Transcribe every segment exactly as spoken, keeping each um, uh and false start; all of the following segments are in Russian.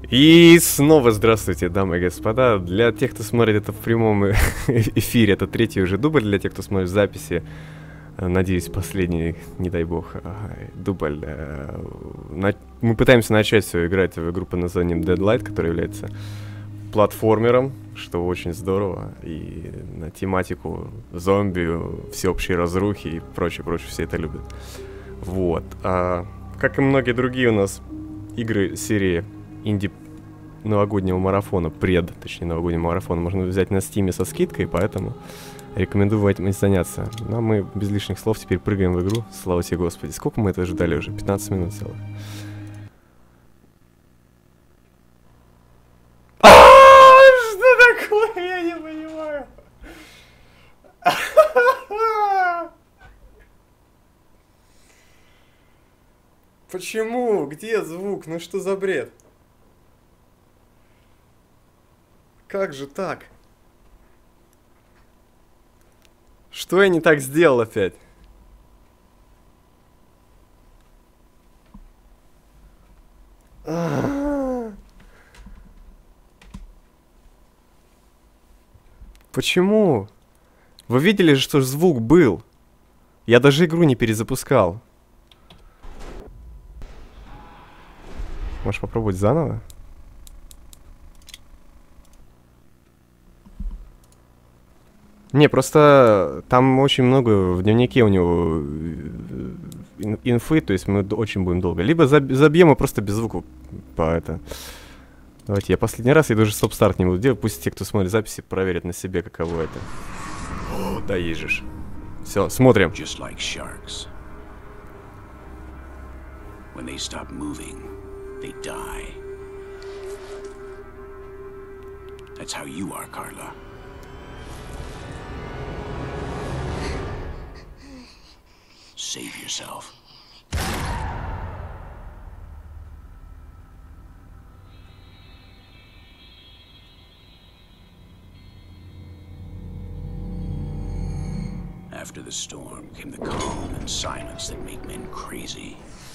И снова здравствуйте, дамы и господа. Для тех, кто смотрит это в прямом эфире, это третий уже дубль. Для тех, кто смотрит в записи, надеюсь, последний, не дай бог, дубль. Мы пытаемся начать все играть в игру под названием Deadlight, которая является платформером, что очень здорово. И на тематику зомби, всеобщей разрухи и прочее, прочее, все это любят. Вот. А, как и многие другие у нас игры серии инди новогоднего марафона, пред, точнее, новогоднего марафона, можно взять на стиме со скидкой, поэтому рекомендую этим заняться. Ну, а мы без лишних слов теперь прыгаем в игру, слава тебе, Господи. Сколько мы это ждали уже? пятнадцать минут целых. Что такое? Я не понимаю. Почему? Где звук? Ну что за бред? Как же так? Что я не так сделал опять? А-а-а. Почему? Вы видели же, что звук был? Я даже игру не перезапускал. Можешь попробовать заново? Не, просто там очень много в дневнике у него инфы, то есть мы очень будем долго. Либо забьем и просто без звука по это. Давайте, я последний раз, я даже стоп-старт не буду делать. Пусть те, кто смотрит записи, проверят на себе, каково это. О, да ежешь. Все, смотрим. They die. That's how you are, Carla. Save yourself. After the storm came the calm and silence that make men crazy.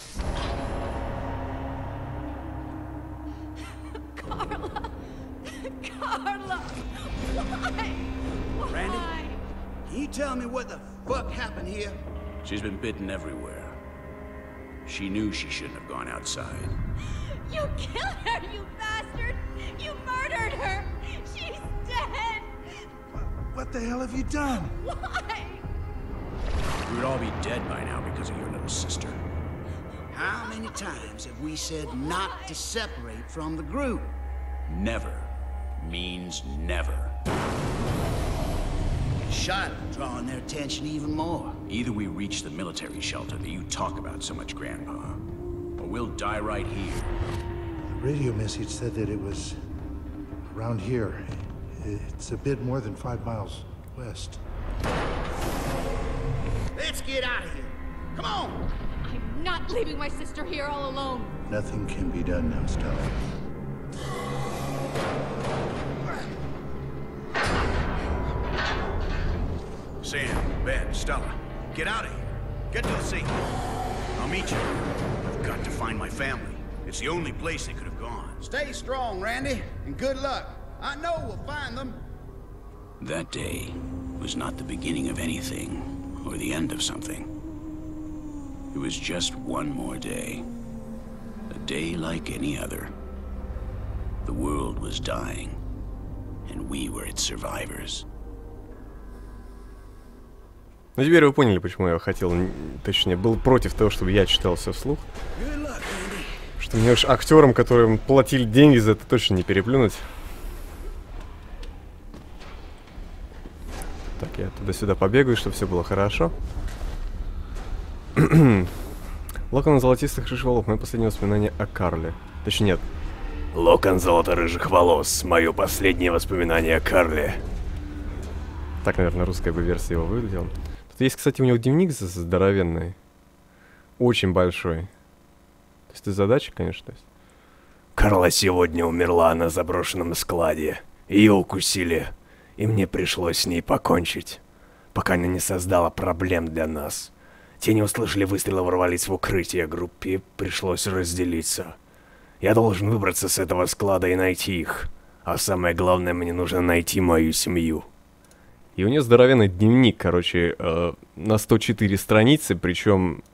Carla! Carla! Why? Why? Randy, can you tell me what the fuck happened here? She's been bitten everywhere. She knew she shouldn't have gone outside. You killed her, you bastard! You murdered her! She's dead! What the hell have you done? Why? We would all be dead by now because of your little sister. How many times have we said not to separate from the group? Never means never. Shot drawing their attention even more. Either we reach the military shelter that you talk about so much, Grandpa, or we'll die right here. The radio message said that it was around here. It's a bit more than five miles west. Let's get out of here. Come on! I'm not leaving my sister here all alone. Nothing can be done now, Stella. Sam, Ben, Stella, get out of here. Get to the sea. I'll meet you. I've got to find my family. It's the only place they could have gone. Stay strong, Randy, and good luck. I know we'll find them. That day was not the beginning of anything, or the end of something. It was just one more day. A day like any other. The world was dying, and we were its survivors. Ну теперь вы поняли, почему я хотел, точнее, был против того, чтобы я читал все вслух. Что мне уж актерам, которым платили деньги за это, точно не переплюнуть. Так, я туда-сюда побегаю, чтобы все было хорошо. Локон золотистых рыжих волос. Мое последнее воспоминание о Карле. Точнее, нет. Локон золото-рыжих волос. Мое последнее воспоминание о Карле. Так, наверное, русская бы версия его выглядела. Тут есть, кстати, у него дневник здоровенный. Очень большой. То есть это задача, конечно. То есть. Карла сегодня умерла на заброшенном складе. Ее укусили. И мне пришлось с ней покончить. Пока она не создала проблем для нас. Те не услышали выстрела, ворвались в укрытие. Группе пришлось разделиться. Я должен выбраться с этого склада и найти их. А самое главное, мне нужно найти мою семью. И у нее здоровенный дневник, короче, э, на сто четыре страницы, причем...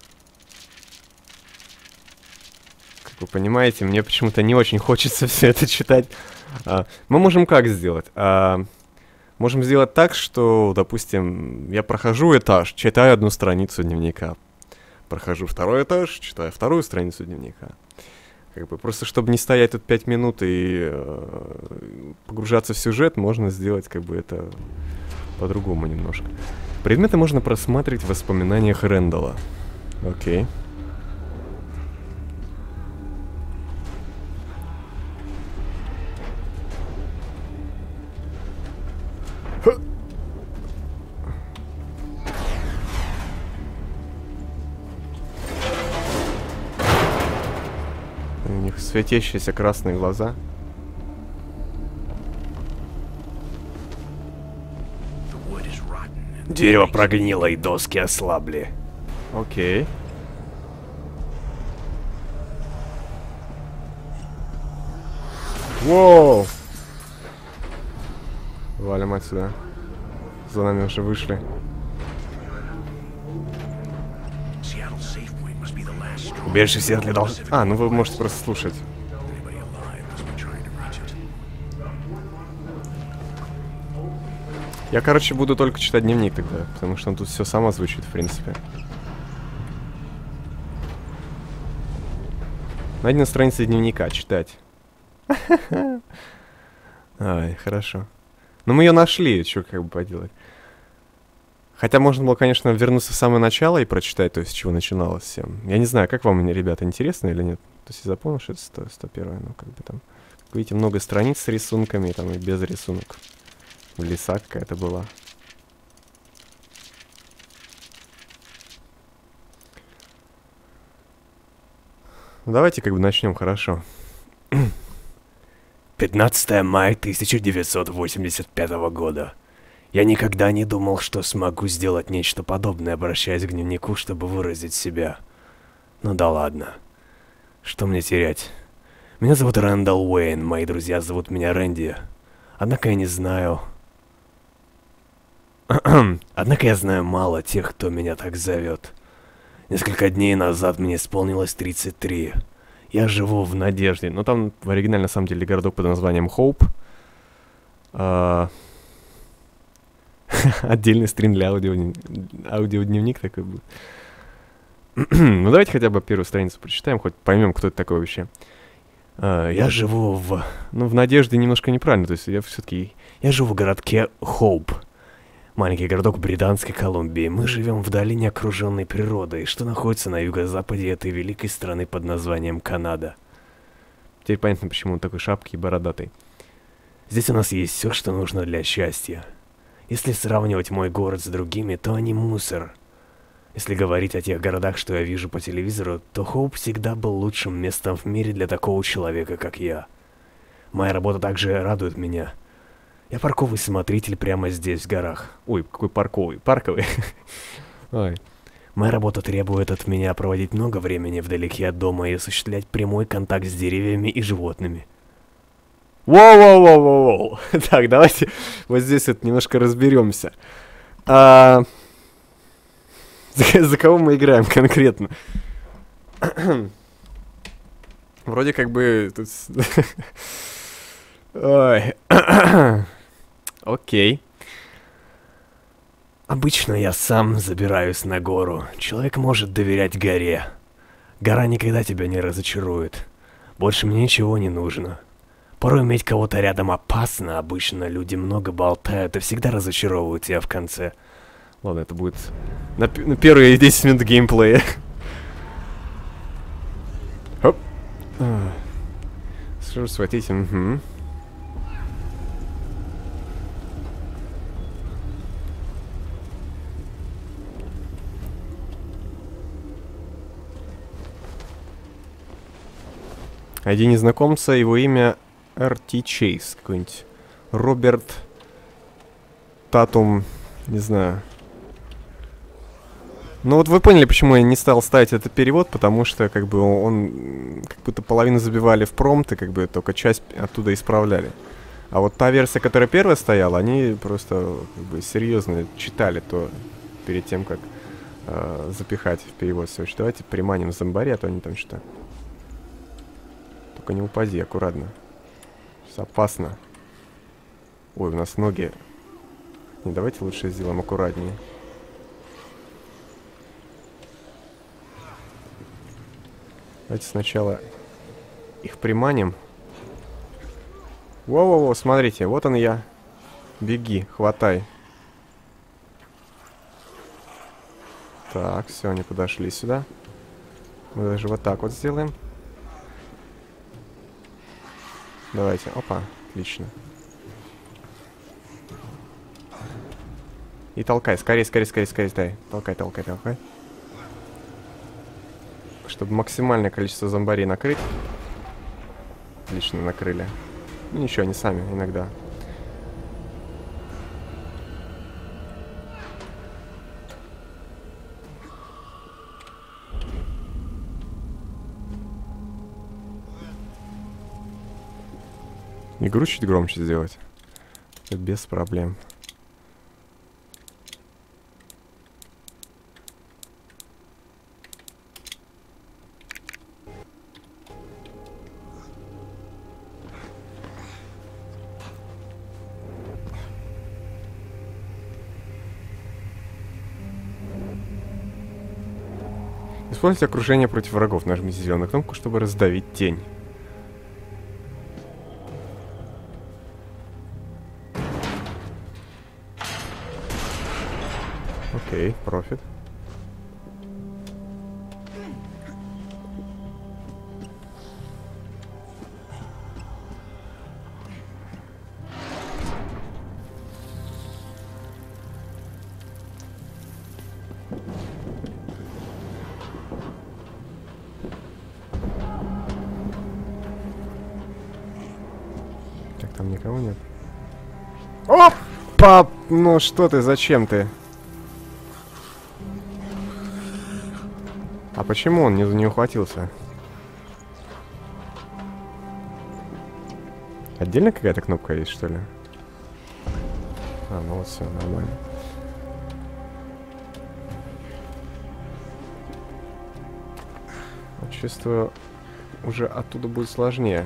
Как вы понимаете, мне почему-то не очень хочется все это читать. А, мы можем как сделать? А, можем сделать так, что, допустим, я прохожу этаж, читаю одну страницу дневника. Прохожу второй этаж, читаю вторую страницу дневника. Как бы просто, чтобы не стоять тут пять минут и э, погружаться в сюжет, можно сделать как бы это по-другому немножко. Предметы можно просматривать в воспоминаниях Рэндалла. Окей. У них светящиеся красные глаза. Дерево прогнило и доски ослабли. Окей. Воу! Валим отсюда. За нами уже вышли. Убежище Сиэтле должно... А, ну вы можете просто слушать. Я, короче, буду только читать дневник тогда, потому что он тут все само звучит, в принципе. Найди на странице дневника, читать. Ай, хорошо. Но мы ее нашли, что как бы поделать. Хотя можно было, конечно, вернуться в самое начало и прочитать, то есть, с чего начиналось всем. Я не знаю, как вам, ребята, интересно или нет. То есть, я запомнил, что это сто, сто первое, ну, как бы там... Как видите, много страниц с рисунками, там, и без рисунок. Лиса какая-то была. Ну, давайте, как бы, начнем, хорошо. пятнадцатое мая тысяча девятьсот восемьдесят пятого года. Я никогда не думал, что смогу сделать нечто подобное, обращаясь к дневнику, чтобы выразить себя. Ну да ладно. Что мне терять? Меня зовут Рэндалл Уэйн, мои друзья зовут меня Рэнди. Однако я не знаю... Однако я знаю мало тех, кто меня так зовет. Несколько дней назад мне исполнилось тридцать три. Я живу в Надежде. Но там в оригинале, на самом деле, городок под названием Хоуп. А... Отдельный стрим для аудио... аудиодневник такой будет. Ну, давайте хотя бы первую страницу прочитаем, хоть поймем, кто это такой вообще. Uh, я живу в... Ну, в Надежде немножко неправильно, то есть я все-таки... Я живу в городке Хоуп. Маленький городок в Британской Колумбии. Мы живем в долине, окруженной природой, что находится на юго-западе этой великой страны под названием Канада. Теперь понятно, почему он такой шапки и бородатый. Здесь у нас есть все, что нужно для счастья. Если сравнивать мой город с другими, то они мусор. Если говорить о тех городах, что я вижу по телевизору, то Хоуп всегда был лучшим местом в мире для такого человека, как я. Моя работа также радует меня. Я парковый смотритель прямо здесь, в горах. Ой, какой парковый? Парковый? Ой. Моя работа требует от меня проводить много времени вдалеке от дома и осуществлять прямой контакт с деревьями и животными. Воу-воу-воу-воу-воу. Так, давайте вот здесь вот немножко разберемся. А... За, за кого мы играем конкретно? Вроде как бы... Тут... Ой. Окей. Обычно я сам забираюсь на гору. Человек может доверять горе. Гора никогда тебя не разочарует. Больше мне ничего не нужно. Порой иметь кого-то рядом опасно. Обычно люди много болтают и всегда разочаровывают тебя в конце. Ладно, это будет на, на первые десять минут геймплея. Хоп. Что же схватить? Угу. Один незнакомца, его имя эр ти Чейз, какой-нибудь Роберт Татум, не знаю. Ну вот вы поняли, почему я не стал ставить этот перевод, потому что как бы он как будто половину забивали в промпт, и как бы только часть оттуда исправляли. А вот та версия, которая первая стояла, они просто как бы серьезно читали то перед тем, как э, запихать в перевод все. Давайте приманим зомбари, а то они там что-то. Только не упади, аккуратно. Сейчас опасно. Ой, у нас ноги. Не, давайте лучше сделаем аккуратнее. Давайте сначала их приманим. Во-во-во, смотрите, вот он я. Беги, хватай. Так, все, они подошли сюда. Мы даже вот так вот сделаем. Давайте, опа, отлично. И толкай, скорее, скорее, скорее, скорее, дай. Толкай, толкай, толкай. Чтобы максимальное количество зомбарей накрыть. Отлично, накрыли. Ну ничего, они сами иногда. Игру чуть громче сделать. Это без проблем. Используйте окружение против врагов. Нажмите зеленую кнопку, чтобы раздавить тень. Окей, профит. Так, там никого нет. О! Пап! Ну что ты, зачем ты? А почему он не, не ухватился? Отдельно какая-то кнопка есть, что ли? А, ну вот все, нормально. Вот чувствую, уже оттуда будет сложнее.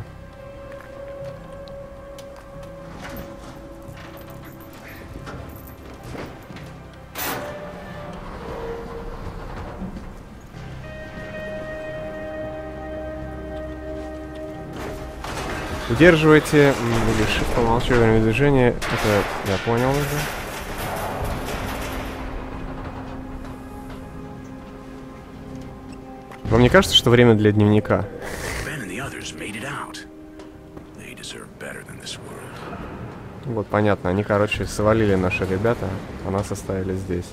Удерживайте или shift по умолчанию во время движения. Это я понял уже. Вам не кажется, что время для дневника? Вот понятно, они, короче, свалили наши ребята, а нас оставили здесь.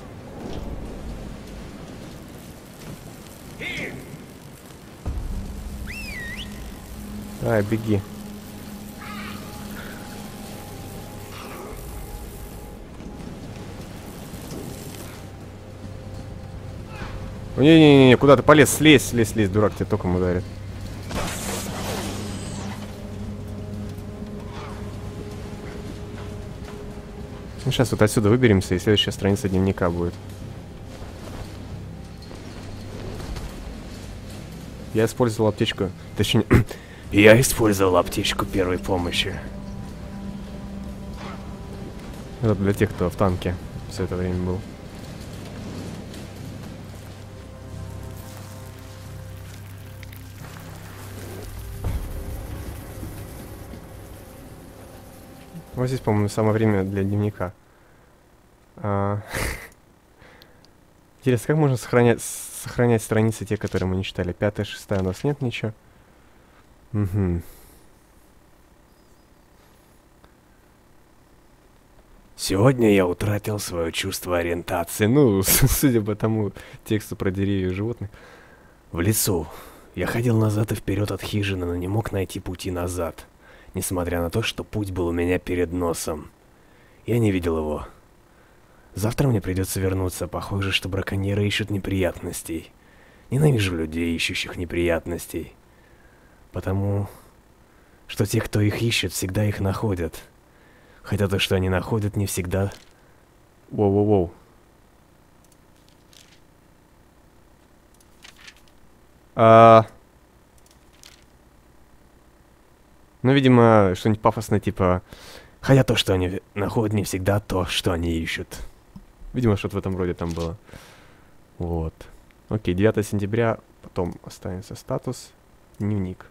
Давай, беги. Не-не-не, куда ты полез? Слезь, слезь, слезь, дурак, тебя током ударит. Ну, сейчас вот отсюда выберемся, и следующая страница дневника будет. Я использовал аптечку. Точнее, я использовал аптечку первой помощи. Это для тех, кто в танке все это время был. Вот здесь, по-моему, самое время для дневника. А... Интересно, как можно сохранять, сохранять страницы, те, которые мы не читали? Пятая, шестая, у нас нет ничего. Угу. Сегодня я утратил свое чувство ориентации. Ну, судя по тому тексту про деревья и животных. В лесу. Я ходил назад и вперед от хижины, но не мог найти пути назад. Несмотря на то, что путь был у меня перед носом. Я не видел его. Завтра мне придется вернуться. Похоже, что браконьеры ищут неприятностей. Ненавижу людей, ищущих неприятностей. Потому что те, кто их ищет, всегда их находят. Хотя то, что они находят, не всегда... Воу-воу-воу. А... Ну, видимо, что-нибудь пафосное, типа... Хотя то, что они находят, не всегда то, что они ищут. Видимо, что-то в этом роде там было. Вот. Окей, девятое сентября, потом останется статус, дневник.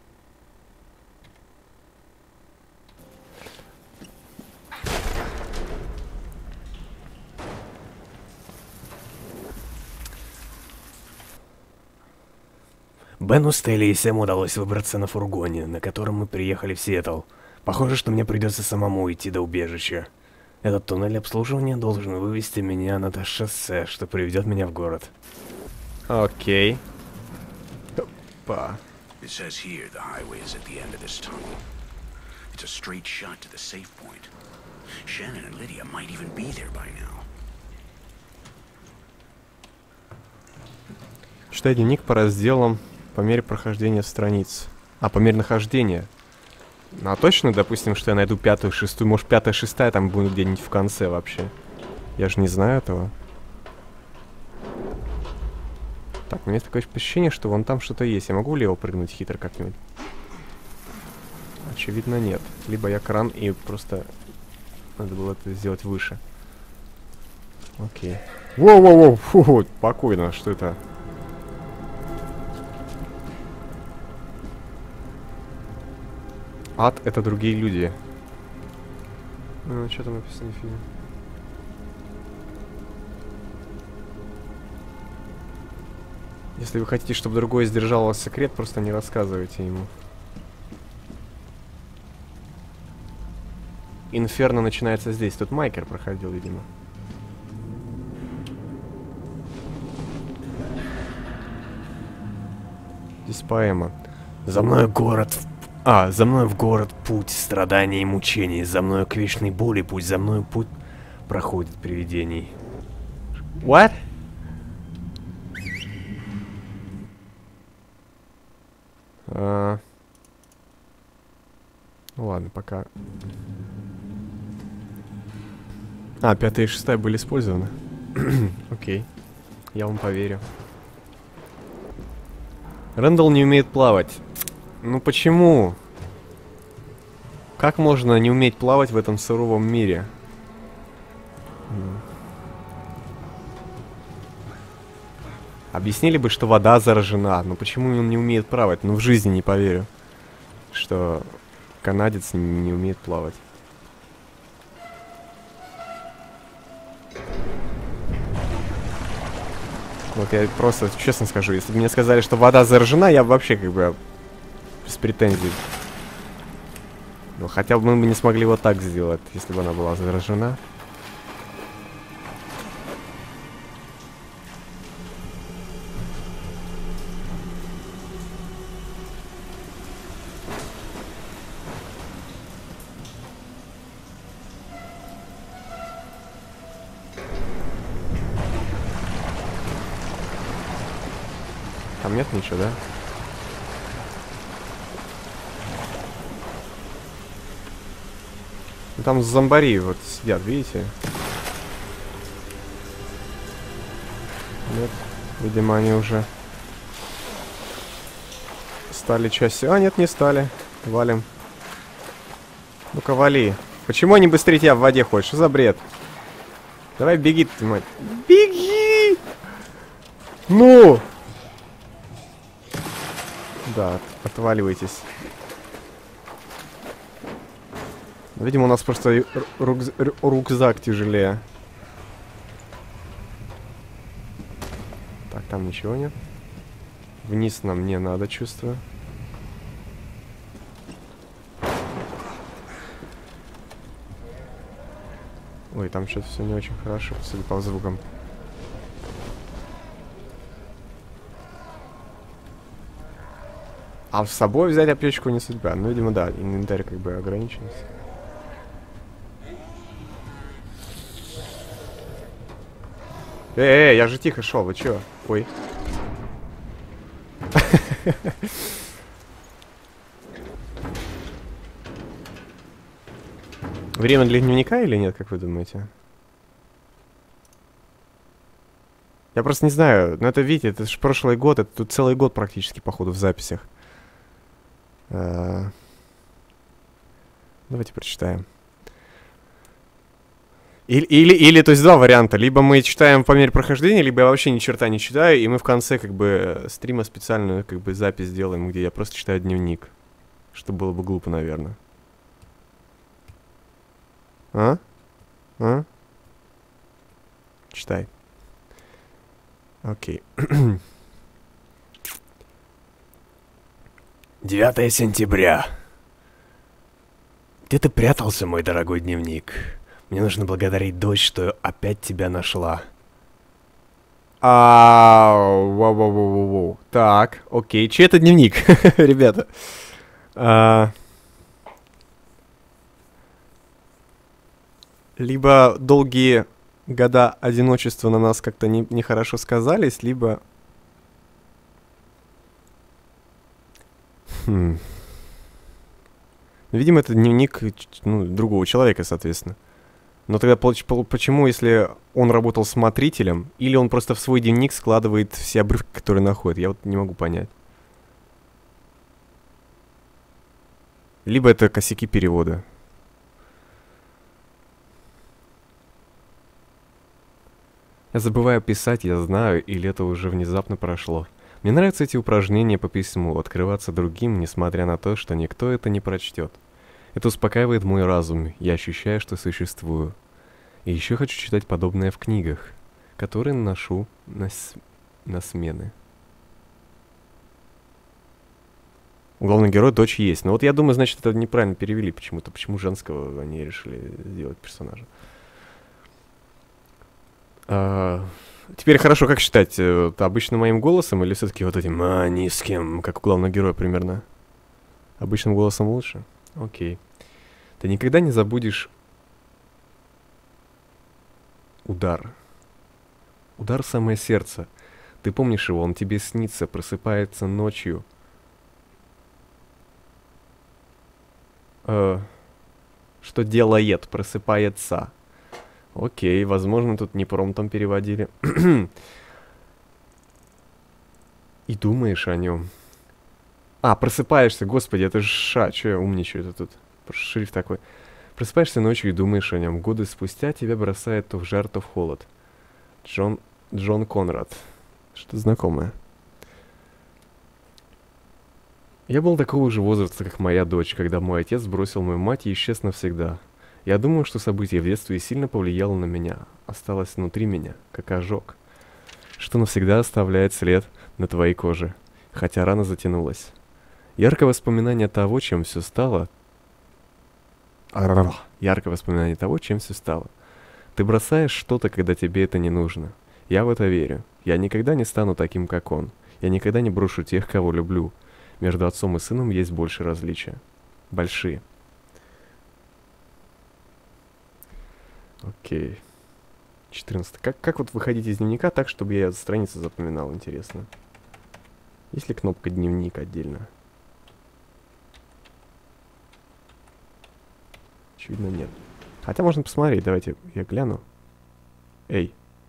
Бену, Стелле и Сэму удалось выбраться на фургоне, на котором мы приехали в Сиэтл. Похоже, что мне придется самому идти до убежища. Этот туннель обслуживания должен вывести меня на то шоссе, что приведет меня в город. Окей. Опа. It says here the highway is at the end of this tunnel. It's a straight shot to the safe point. Shannon and Lydia might even be there by now. Читай дневник по разделам по мере прохождения страниц. А, по мере нахождения. Ну, а точно, допустим, что я найду пятую, шестую, может, пятая, шестая там будет где-нибудь в конце вообще. Я же не знаю этого. Так, у меня есть такое ощущение, что вон там что-то есть. Я могу влево прыгнуть хитро как-нибудь? Очевидно, нет. Либо я кран и просто... Надо было это сделать выше. Окей. Воу-воу-воу! Фу, спокойно, что это? Ад — это другие люди. Ну, что там написано в фильме? Если вы хотите, чтобы другой сдержал вас секрет, просто не рассказывайте ему. Инферно начинается здесь. Тут Майкер проходил, видимо. Здесь поэма. За мной город... А, за мной в город путь страданий и мучений. За мной к вечной боли путь. За мной путь проходит привидений. What? А... Ну ладно, пока. А, пятая и шестая были использованы. Окей. Я вам поверю. Рэндалл не умеет плавать. Ну почему? Как можно не уметь плавать в этом суровом мире? Объяснили бы, что вода заражена. Но почему он не умеет плавать? Ну в жизни не поверю, что канадец не умеет плавать. Вот я просто честно скажу, если бы мне сказали, что вода заражена, я бы вообще как бы без претензий. Ну, хотя бы мы бы не смогли вот так сделать, если бы она была заражена. Там нет ничего, да? Там зомбари вот сидят, видите? Нет, видимо, они уже стали частью. А, нет, не стали. Валим. Ну-ка, вали. Почему они быстрее тебя в воде ходят? Что за бред? Давай беги, ты мать. Беги! Ну! Да, отваливайтесь. Видимо, у нас просто рюкз рюкзак тяжелее. Так, там ничего нет. Вниз нам не надо, чувствую. Ой, там что-то все не очень хорошо, судя по звукам. А с собой взять аптечку не судьба. Ну, видимо, да, инвентарь как бы ограничен. Эй, эй, я же тихо шел, вы чё? Ой. Время для дневника или нет, как вы думаете? Я просто не знаю, но это, видите, это же прошлый год, это тут целый год практически, походу, в записях. А... Давайте прочитаем. Или, или, или, то есть два варианта. Либо мы читаем по мере прохождения, либо я вообще ни черта не читаю, и мы в конце, как бы, стрима специальную, как бы, запись делаем, где я просто читаю дневник. Что было бы глупо, наверное. А? А? Читай. Окей. девятое сентября. Где ты прятался, мой дорогой дневник? Мне нужно благодарить дочь, что опять тебя нашла. А, воу-воу-воу-воу. Так, окей. Чей это дневник, ребята? А... Либо долгие года одиночества на нас как-то не, нехорошо сказались, либо... Хм. Видимо, это дневник, ну, другого человека, соответственно. Но тогда почему, если он работал смотрителем, или он просто в свой дневник складывает все обрывки, которые находит? Я вот не могу понять. Либо это косяки перевода. Я забываю писать, я знаю, или это уже внезапно прошло. Мне нравятся эти упражнения по письму, открываться другим, несмотря на то, что никто это не прочтет. Это успокаивает мой разум, я ощущаю, что существую. И еще хочу читать подобное в книгах, которые ношу на, с... на смены. У главного героя дочь есть. Но вот я думаю, значит, это неправильно перевели почему-то. Почему женского они решили сделать персонажа? А... Теперь хорошо, как считать? Это обычно моим голосом или все-таки вот этим а, низким, как у главного героя примерно? Обычным голосом лучше? Окей. Ты никогда не забудешь удар. Удар в самое сердце. Ты помнишь его, он тебе снится, просыпается ночью. Э, что делает? Просыпается. Окей, возможно, тут не промптом переводили. И думаешь о нем. А, просыпаешься, господи, это же ша, что я умничаю, это тут шрифт такой. Просыпаешься ночью и думаешь о нем. Годы спустя тебя бросает то в жар, то в холод. Джон, Джон Конрад. Что-то знакомое. Я был такого же возраста, как моя дочь, когда мой отец бросил мою мать и исчез навсегда. Я думаю, что событие в детстве сильно повлияло на меня. Осталось внутри меня, как ожог. Что навсегда оставляет след на твоей коже, хотя рана затянулась. Яркое воспоминание того, чем все стало... Яркое воспоминание того, чем все стало. Ты бросаешь что-то, когда тебе это не нужно. Я в это верю. Я никогда не стану таким, как он. Я никогда не брошу тех, кого люблю. Между отцом и сыном есть больше различия. Большие. Окей. четырнадцать. Как, как вот выходить из дневника так, чтобы я страницы запоминал, интересно? Есть ли кнопка «Дневник» отдельно? Очевидно, нет. Хотя можно посмотреть, давайте я гляну. Эй.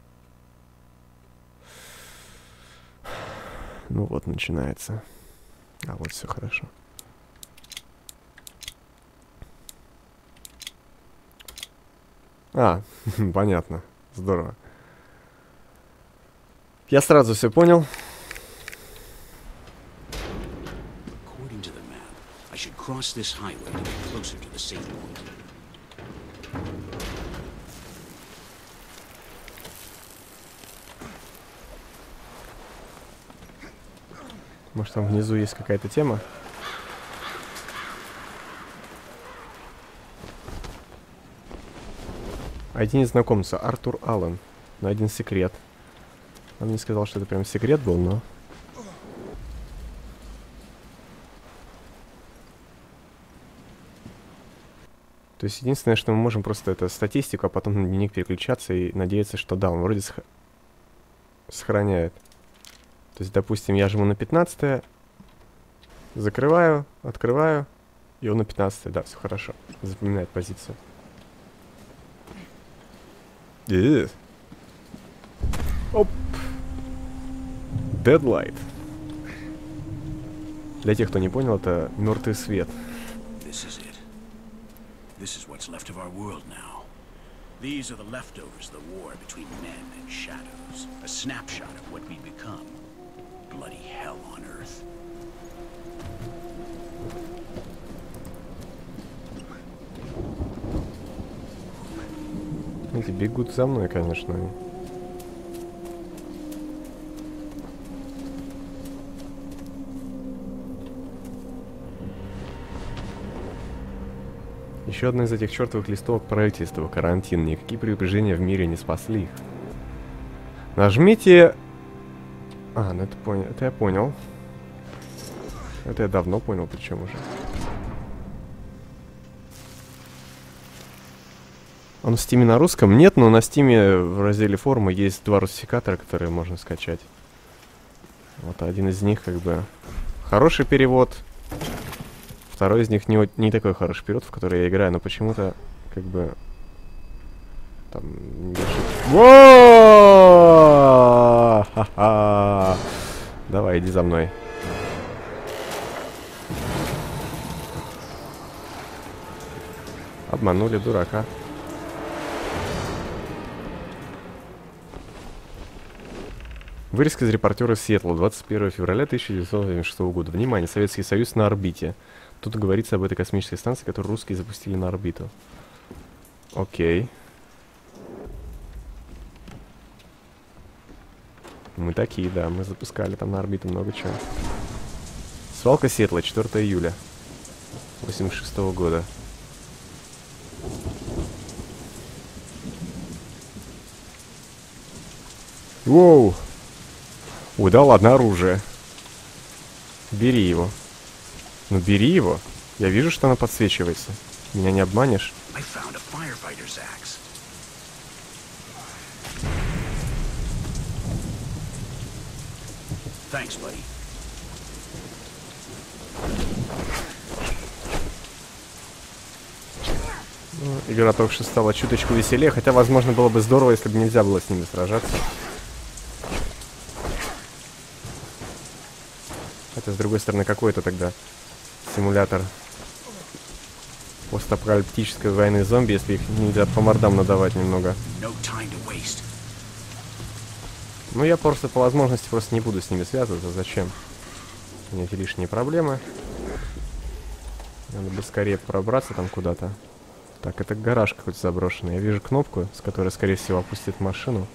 Ну вот, начинается. А, вот все хорошо. А, понятно. Здорово. Я сразу все понял. According to the map, I should cross this highway to get closer to the safe point. Может, там внизу есть какая-то тема? Один незнакомца, Артур Аллен. Но один секрет. Он не сказал, что это прям секрет был, но... То есть единственное, что мы можем просто это статистику, а потом на дневник переключаться и надеяться, что да, он вроде... Сх... сохраняет. То есть, допустим, я жму на пятнадцатое, закрываю, открываю, и он на пятнадцатое. Да, все хорошо. Запоминает позицию. Э-э. Оп. Deadlight. Для тех, кто не понял, это мертвый свет. This is it. This is what's left of our world now. These are the leftovers of the war between men and shadows. A snapshot of what we've become. Bloody hell on Earth. Эти бегут за мной, конечно. они. Еще одна из этих чертовых листовок правительства. Карантин. Никакие предупреждения в мире не спасли их. Нажмите... А, ну это, понял. это я понял. Это я давно понял, причем уже. Он в Стиме на русском? Нет, но на Стиме в разделе форума есть два русификатора, которые можно скачать. Вот один из них как бы хороший перевод. Второй из них не, не такой хороший перевод, в который я играю, но почему-то как бы там... Во! Ха-ха! Давай, иди за мной. Обманули дурака. Вырезка из репортера Сиэтла, двадцать первого февраля тысяча девятьсот восемьдесят шестого года. Внимание, Советский Союз на орбите. Тут говорится об этой космической станции, которую русские запустили на орбиту. Окей. Мы такие, да, мы запускали там на орбиту много чего. Свалка Сиэтла, четвёртого июля восемьдесят шестого года. Воу! Ой, да ладно, оружие. Бери его. Ну бери его. Я вижу, что она подсвечивается. Меня не обманешь. Thanks, buddy. Ну, игра только что стала чуточку веселее, хотя, возможно, было бы здорово, если бы нельзя было с ними сражаться. Хотя, с другой стороны, какой это тогда симулятор постапокалиптической войны зомби, если их нельзя по мордам надавать немного. Ну, я просто по возможности просто не буду с ними связываться. Зачем? У меня эти лишние проблемы. Надо бы скорее пробраться там куда-то. Так, это гараж какой-то заброшенный. Я вижу кнопку, с которой, скорее всего, опустит машину.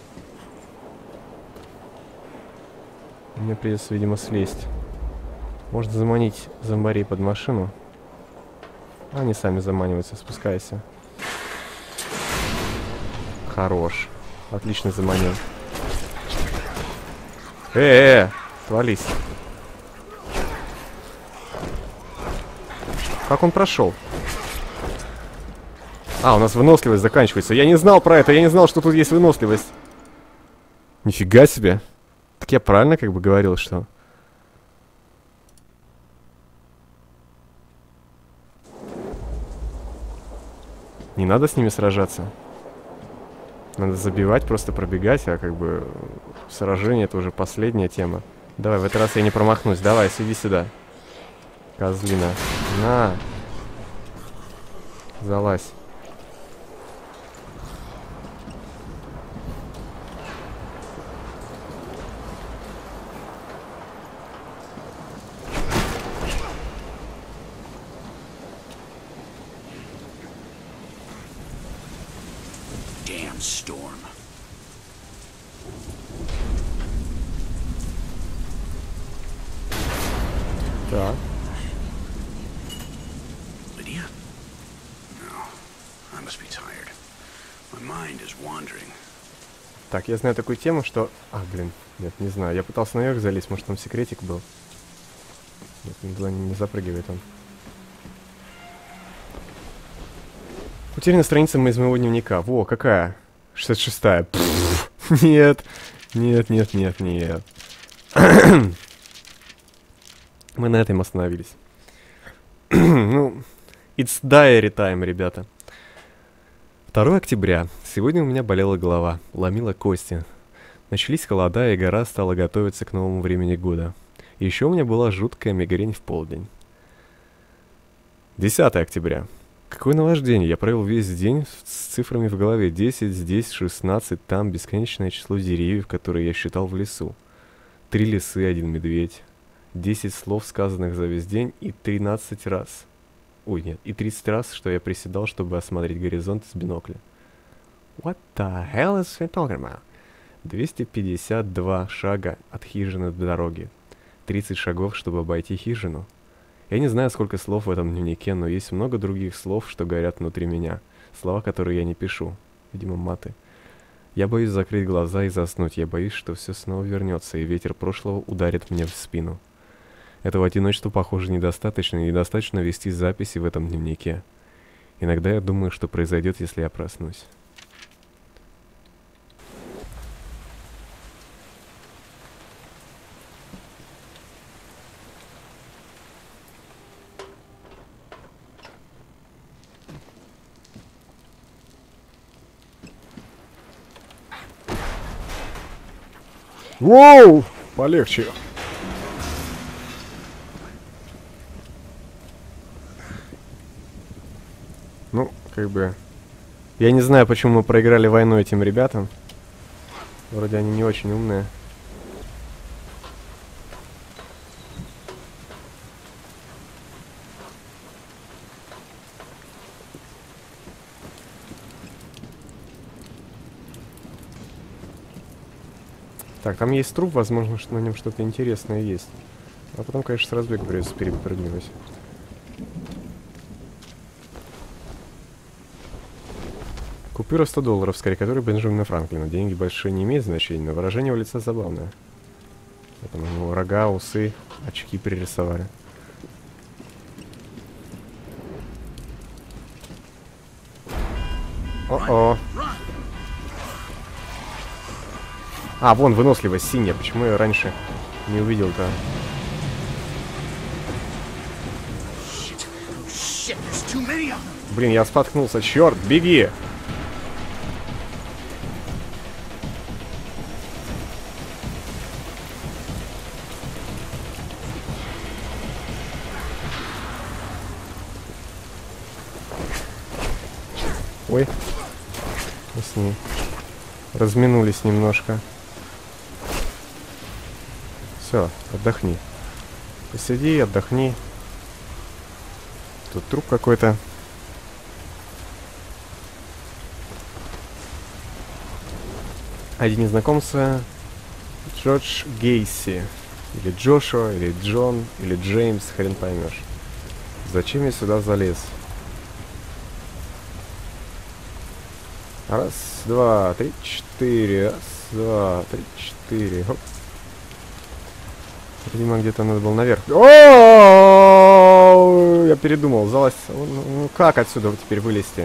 Мне придется, видимо, слезть. Можно заманить зомбарей под машину. Они сами заманиваются, спускайся. Хорош. Отлично заманил. Э-э-э! Свались. Как он прошел? А, у нас выносливость заканчивается. Я не знал про это, я не знал, что тут есть выносливость. Нифига себе. Так я правильно как бы говорил, что... Не надо с ними сражаться. Надо забивать, просто пробегать, а как бы сражение это уже последняя тема. Давай, в этот раз я не промахнусь. Давай, сиди сюда. Козлина. На. Залазь. Storm. Так. Lydia? No. I must be tired. My mind is wandering. Так, я знаю такую тему, что... А, блин, нет, не знаю. Я пытался наверх залезть, может там секретик был. Нет, не, не запрыгивает он. Утеряна страница из моего дневника. Во, какая? шестьдесят шестая. Пфф, нет, Нет, нет, нет, нет. Мы на этом остановились. Ну, it's diary time, ребята. второе октября. Сегодня у меня болела голова, ломила кости. Начались холода, и гора стала готовиться к новому времени года. Еще у меня была жуткая мигрень в полдень. десятое октября. Какое наваждение. Я провел весь день с цифрами в голове. десять, здесь, шестнадцать, там бесконечное число деревьев, которые я считал в лесу. Три лисы, один медведь. десять слов, сказанных за весь день, и тринадцать раз. Ой, нет, и тридцать раз, что я приседал, чтобы осмотреть горизонт из бинокля. What the hell is he talking about? двести пятьдесят два шага от хижины до дороги. тридцать шагов, чтобы обойти хижину. Я не знаю, сколько слов в этом дневнике, но есть много других слов, что горят внутри меня. Слова, которые я не пишу. Видимо, маты. Я боюсь закрыть глаза и заснуть. Я боюсь, что все снова вернется, и ветер прошлого ударит мне в спину. Этого одиночества, похоже, недостаточно, и недостаточно вести записи в этом дневнике. Иногда я думаю, что произойдет, если я проснусь. Воу! Полегче. Ну, как бы... Я не знаю, почему мы проиграли войну этим ребятам. Вроде они не очень умные. Так, там есть труп, возможно, что на нем что-то интересное есть. А потом, конечно, с разбега придется перепрыгивать. Купюра сто долларов с карикатурой Бенджамина Франклина. Деньги большие не имеют значения, но выражение его лица забавное. Поэтому ему рога, усы, очки пририсовали. О-о. А, вон выносливость синяя. Почему я раньше не увидел-то? Блин, я споткнулся. Черт, беги! Ой. Мы с ней разминулись немножко. Все, отдохни. Посиди, отдохни. Тут труп какой-то. Один из знакомца Джордж Гейси. Или Джошуа, или Джон, или Джеймс, хрен поймешь. Зачем я сюда залез? Раз, два, три, четыре. Раз, два, три, четыре. Хоп. Видимо, где-то надо было наверх. О, я передумал, залазь. Ну как отсюда теперь вылезти?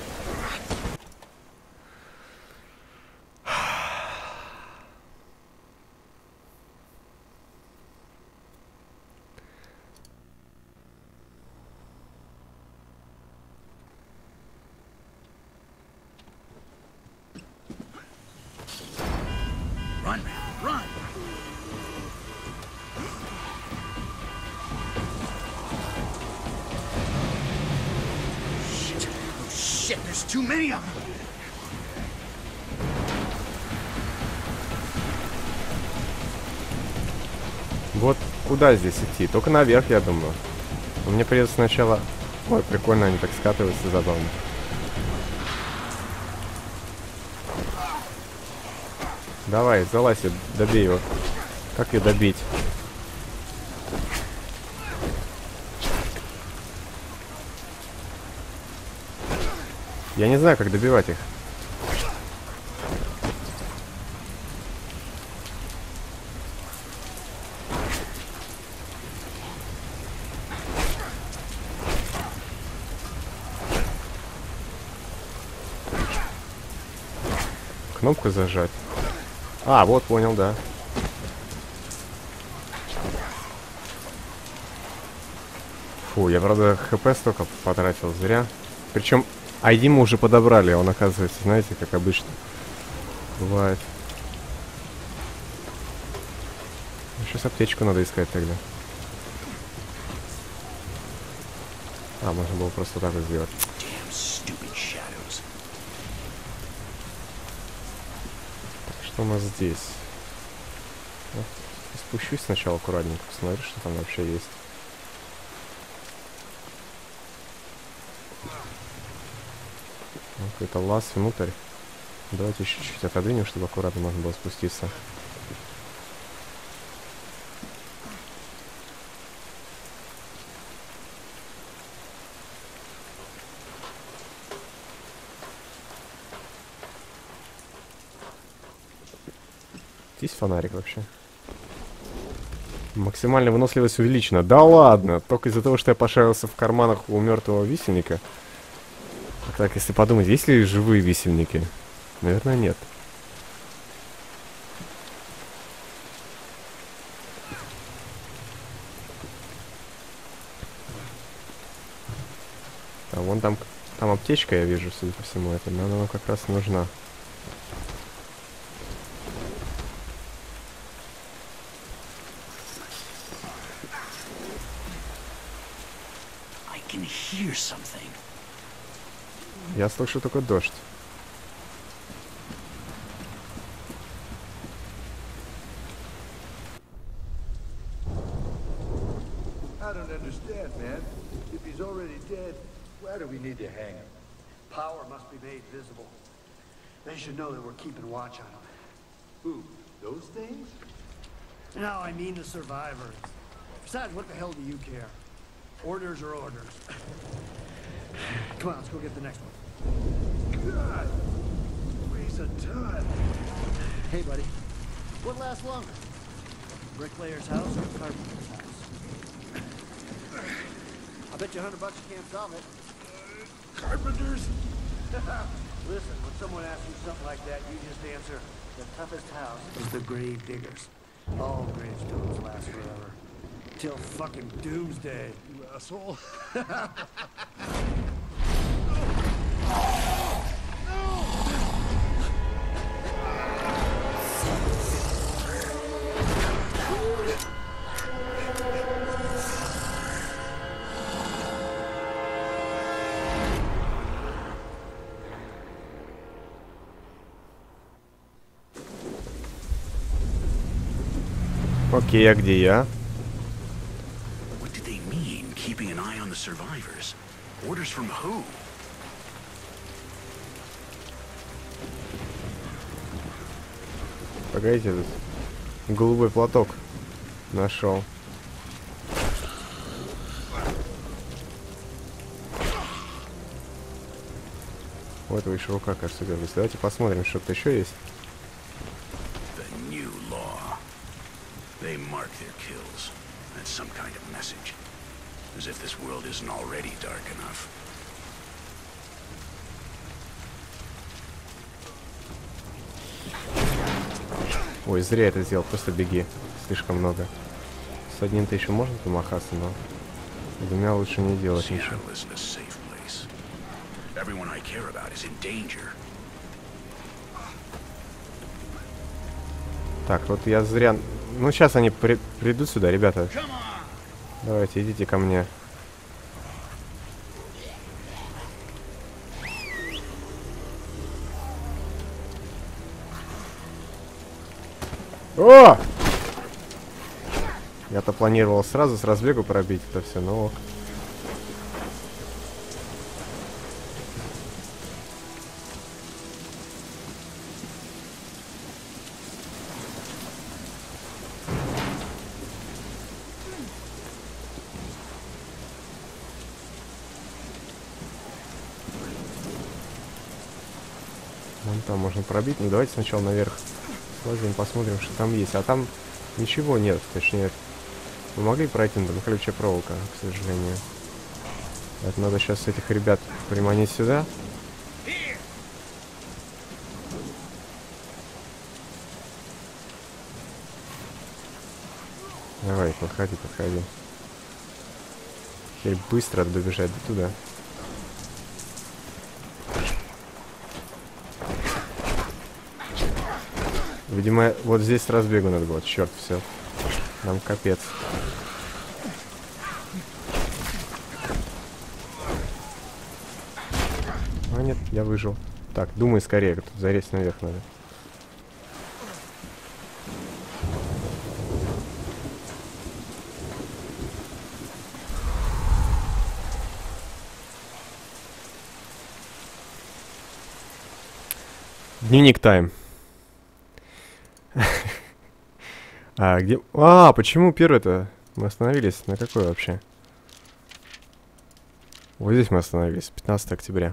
Run, run! Shit, oh shit, there's too many of them! Вот куда здесь идти? Только наверх, я думаю. Но мне придется сначала... Ой, прикольно, они так скатываются, забавно. Давай, залазь, добей его. Как ее добить? Я не знаю, как добивать их. Кнопку зажать. А, вот, понял, да. Фу, я, правда, хп столько потратил зря. Причем ай ди мы уже подобрали, он, оказывается, знаете, как обычно бывает. Сейчас аптечку надо искать тогда. А, можно было просто так и сделать. Так, что у нас здесь? Вот, спущусь сначала аккуратненько, посмотрю, что там вообще есть. Какой-то лаз внутрь. Давайте еще чуть-чуть отодвинем, чтобы аккуратно можно было спуститься. Есть фонарик вообще? Максимальная выносливость увеличена. Да ладно! Только из-за того, что я пошарился в карманах у мертвого висельника. Так, если подумать, есть ли живые висельники? Наверное, нет. А вон там, там аптечка, я вижу, судя по всему, это, но она нам как раз нужна. Я слышу только дождь. I don't understand, man. If he's already dead, why do we need to hang him? Power must be made visible. They should know that we're keeping watch on them. Who? Those things? No, I mean the survivors. Besides, what the hell do you care? Orders are orders. Come on, let's go get the next one. God! Waste of time. Hey, buddy. What lasts longer? Bricklayer's house or carpenter's house? I bet you a hundred bucks you can't solve it. Carpenters? Listen, when someone asks you something like that, you just answer, the toughest house is the grave diggers. All gravestones last forever. Till fucking doomsday. You asshole. Окей, а где я? What did they mean, keeping an eye on the survivors? Orders from who? Погодите, тут голубой платок нашел. У этого еще рука, кажется, держится. Давайте посмотрим, что-то еще есть. The new law. They mark their kills. That's some kind of message. As if this world isn't already dark enough. Ой, зря это сделал, просто беги. Слишком много. С одним-то еще можно помахаться, но двумя лучше не делать ничего. Так, вот я зря... Ну, сейчас они при... придут сюда, ребята. Давайте, идите ко мне. О! Я-то планировал сразу с разбегу пробить это все, но ок. Вон там можно пробить. Ну давайте сначала наверх слазим, посмотрим, что там есть. А там ничего нет, точнее. Мы могли пройти, но там колючая проволока, к сожалению. Это надо сейчас этих ребят приманить сюда. Давай, подходи, подходи. Теперь быстро добежать до туда. Видимо, вот здесь с разбегу надо было. Черт, все. Нам капец. А нет, я выжил. Так, думай скорее, тут залезть наверх надо. Дневник тайм. А, где... А, почему первый-то? Мы остановились. На какой вообще? Вот здесь мы остановились. пятнадцатое октября.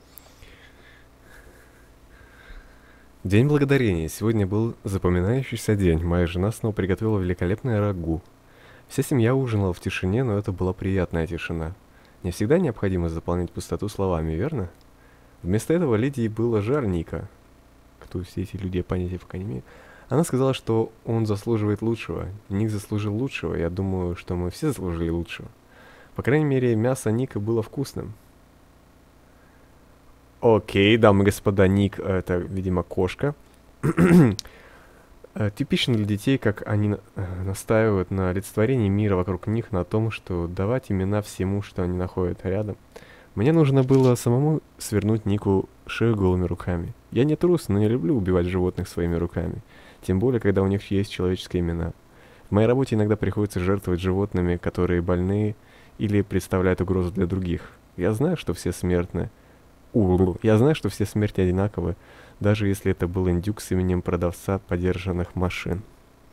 День благодарения. Сегодня был запоминающийся день. Моя жена снова приготовила великолепное рагу. Вся семья ужинала в тишине, но это была приятная тишина. Не всегда необходимо заполнять пустоту словами, верно? Вместо этого Лидии было жаль Ника. Кто все эти люди, понятия пока не имею. Она сказала, что он заслуживает лучшего. Ник заслужил лучшего. Я думаю, что мы все заслужили лучшего. По крайней мере, мясо Ника было вкусным. Окей, дамы и господа, Ник — это, видимо, кошка. Типично для детей, как они настаивают на олицетворении мира вокруг них, на том, что давать имена всему, что они находят рядом. Мне нужно было самому свернуть Нику шею голыми руками. Я не трус, но не люблю убивать животных своими руками. Тем более, когда у них есть человеческие имена. В моей работе иногда приходится жертвовать животными, которые больны или представляют угрозу для других. Я знаю, что все смертны. У-у-у. Я знаю, что все смерти одинаковы, даже если это был индюк с именем продавца подержанных машин.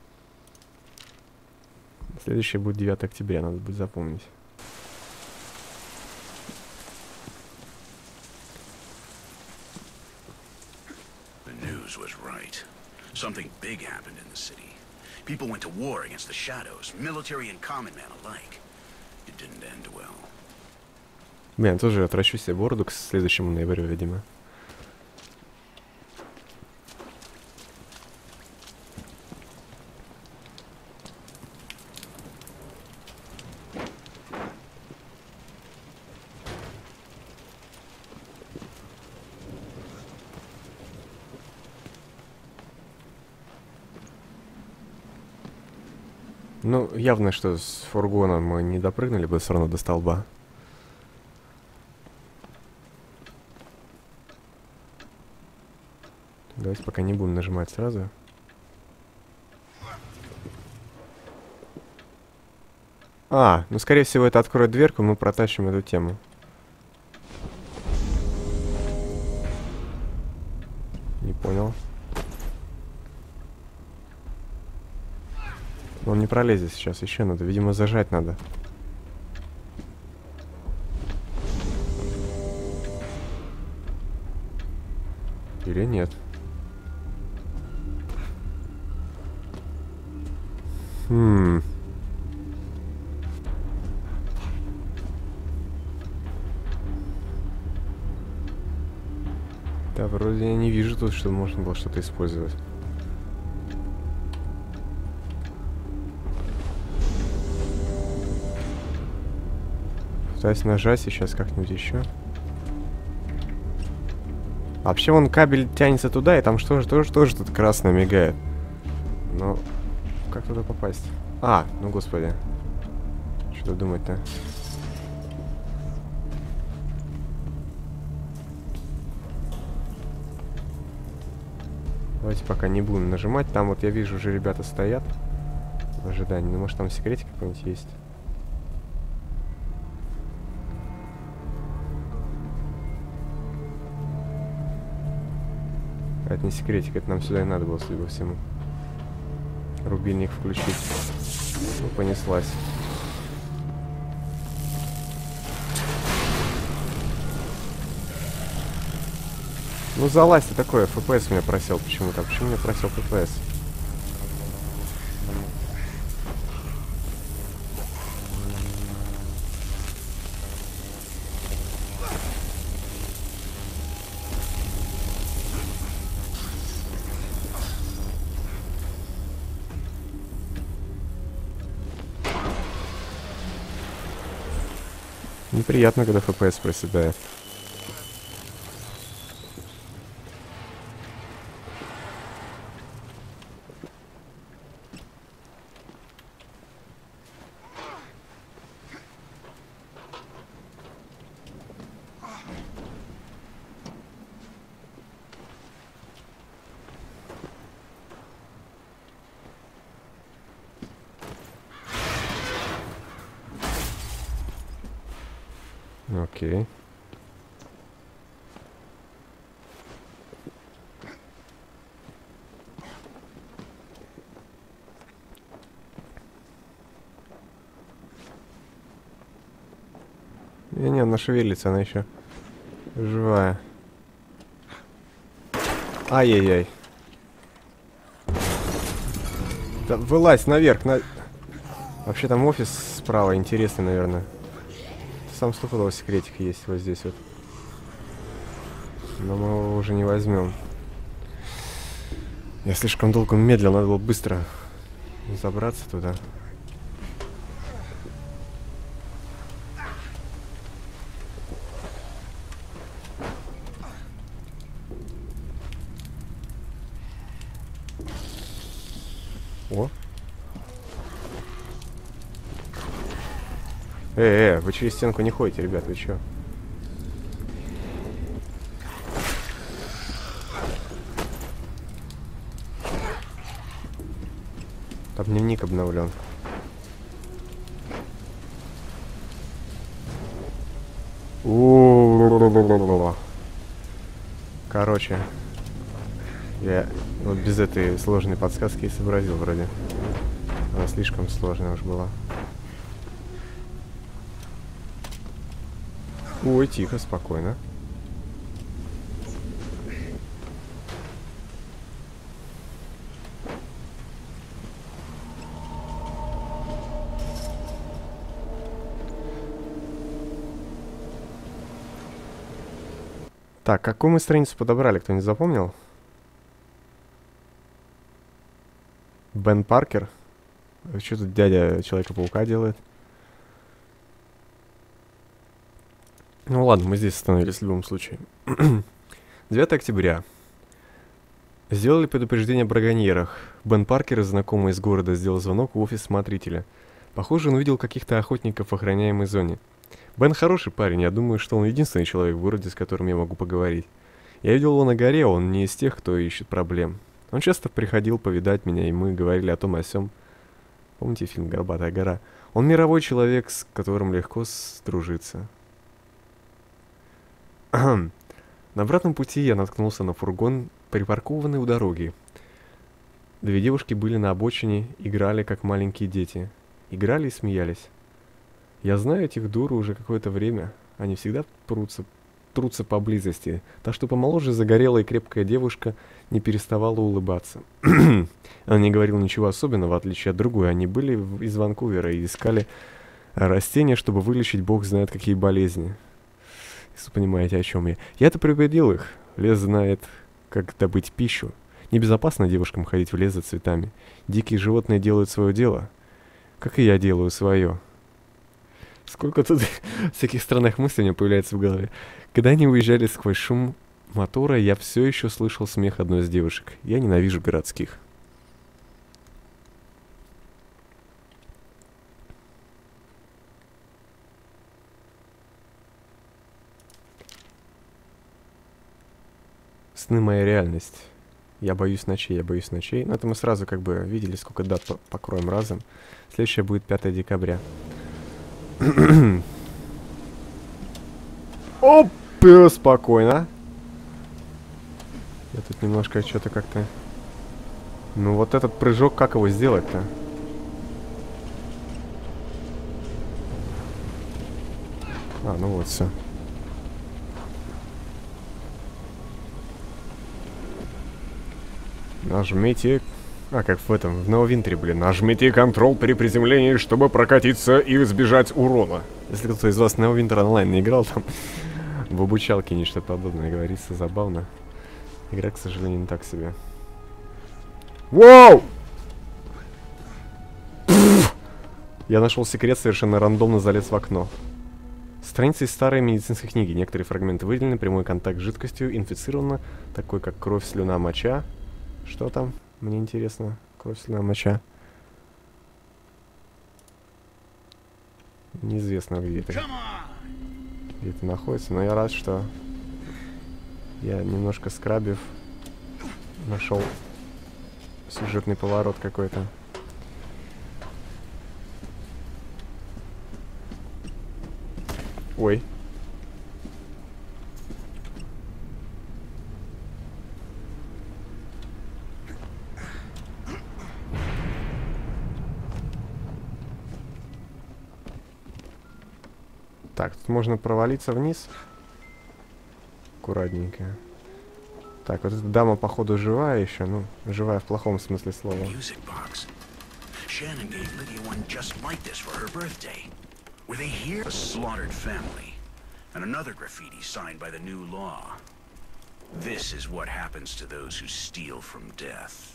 Следующее будет девятое октября, надо будет запомнить. Was right. Something big happened in the city. People went to war against the shadows, military and common man alike. It didn't end well. Блин, я тоже отращу себе бороду к следующему ноябрю, видимо. Ну, явно, что с фургоном мы не допрыгнули бы все равно до столба. Давайте пока не будем нажимать сразу. А, ну скорее всего это откроет дверку, мы протащим эту тему. Не понял. Он не пролезет сейчас, еще надо. Видимо, зажать надо. Или нет? Хм. Да, вроде я не вижу тут, что можно было что-то использовать. Пытаюсь нажать сейчас как-нибудь еще. А вообще вон кабель тянется туда, и там что же тоже, тоже тут красное мигает. Но как туда попасть? А, ну господи. Что думать-то? Давайте пока не будем нажимать. Там вот я вижу, уже ребята стоят в ожидании. Ну может там секретик какой-нибудь есть? А это не секретик, это нам сюда и надо было, судя по всему. Рубильник включить. Ну, понеслась. Ну, залазь ты такое, эф пи эс меня просил почему-то. Почему меня просил эф пи эс? Неприятно, когда эф пи эс проседает. Окей. Не, не, она шевелится, она еще живая. Ай-яй-яй. Да, вылазь наверх, на... Вообще там офис справа интересный, наверное. Сам стопудово секретик есть вот здесь вот. Но мы его уже не возьмем. Я слишком долго медлил, надо было быстро забраться туда. О! Э, э, вы через стенку не ходите, ребят, вы чё? Там дневник обновлен. У-у-у-у-у-у-у-у. Короче, я вот без этой сложной подсказки и сообразил вроде. Она слишком сложная уж была. Ой, тихо, спокойно. Так, какую мы страницу подобрали, кто не запомнил? Бен Паркер. Что тут дядя Человека-паука делает? Ну ладно, мы здесь остановились в любом случае. девятое октября. Сделали предупреждение о браконьерах. Бен Паркер, знакомый из города, сделал звонок в офис смотрителя. Похоже, он увидел каких-то охотников в охраняемой зоне. Бен хороший парень, я думаю, что он единственный человек в городе, с которым я могу поговорить. Я видел его на горе, он не из тех, кто ищет проблем. Он часто приходил повидать меня, и мы говорили о том и о сём. Помните фильм «Горбатая гора»? Он мировой человек, с которым легко сдружиться. На обратном пути я наткнулся на фургон, припаркованный у дороги. Две девушки были на обочине, играли как маленькие дети. Играли и смеялись. Я знаю этих дур уже какое-то время. Они всегда трутся, трутся поблизости. Та, что помоложе, загорелая и крепкая девушка, не переставала улыбаться. Она не говорила ничего особенного, в отличие от другой. Они были из Ванкувера и искали растения, чтобы вылечить бог знает какие болезни. Если понимаете, о чем я. Я-то предупредил их. Лес знает, как добыть пищу. Небезопасно девушкам ходить в лес за цветами. Дикие животные делают свое дело, как и я делаю свое. Сколько тут всяких странных мыслей у меня появляется в голове. Когда они уезжали сквозь шум мотора, я все еще слышал смех одной из девушек. Я ненавижу городских. Сны — моя реальность. Я боюсь ночей, я боюсь ночей. Но это мы сразу как бы видели, сколько дат покроем разом. Следующее будет пятое декабря. Оп, спокойно. Я тут немножко что-то как-то... Ну вот этот прыжок, как его сделать-то? А, ну вот все. Нажмите... А, как в этом, в Неовинтере, блин. Нажмите Ctrl при приземлении, чтобы прокатиться и избежать урона. Если кто-то из вас Неовинтер онлайн не играл, там в обучалке нечто подобное говорится, забавно. Игра, к сожалению, не так себе. Воу! Я нашел секрет, совершенно рандомно залез в окно. Страница из старой медицинской книги. Некоторые фрагменты выделены. Прямой контакт с жидкостью инфицировано. Такой, как кровь, слюна, моча. Что там? Мне интересно. Кровь, слюна, моча. Неизвестно, где это. Где это находится. Но я рад, что я, немножко скрабив, нашел сюжетный поворот какой-то. Ой. Так, тут можно провалиться вниз. Аккуратненько. Так, вот эта дама, походу, живая еще. Ну, живая в плохом смысле слова. Shannon gave Lydia one just like this for her birthday. Were they here? A slaughtered family. And another graffiti signed by the new law. This is what happens to those who steal from death.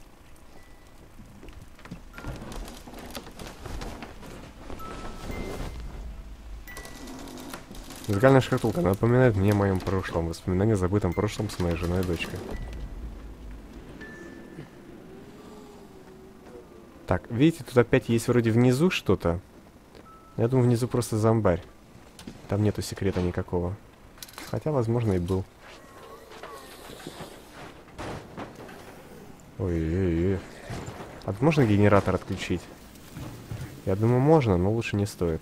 Музыкальная шкатулка напоминает мне о моем прошлом. Воспоминания о забытом прошлом с моей женой и дочкой. Так, видите, тут опять есть вроде внизу что-то. Я думаю, внизу просто зомбарь. Там нету секрета никакого. Хотя, возможно, и был. Ой-ой-ой. А тут можно генератор отключить? Я думаю, можно, но лучше не стоит.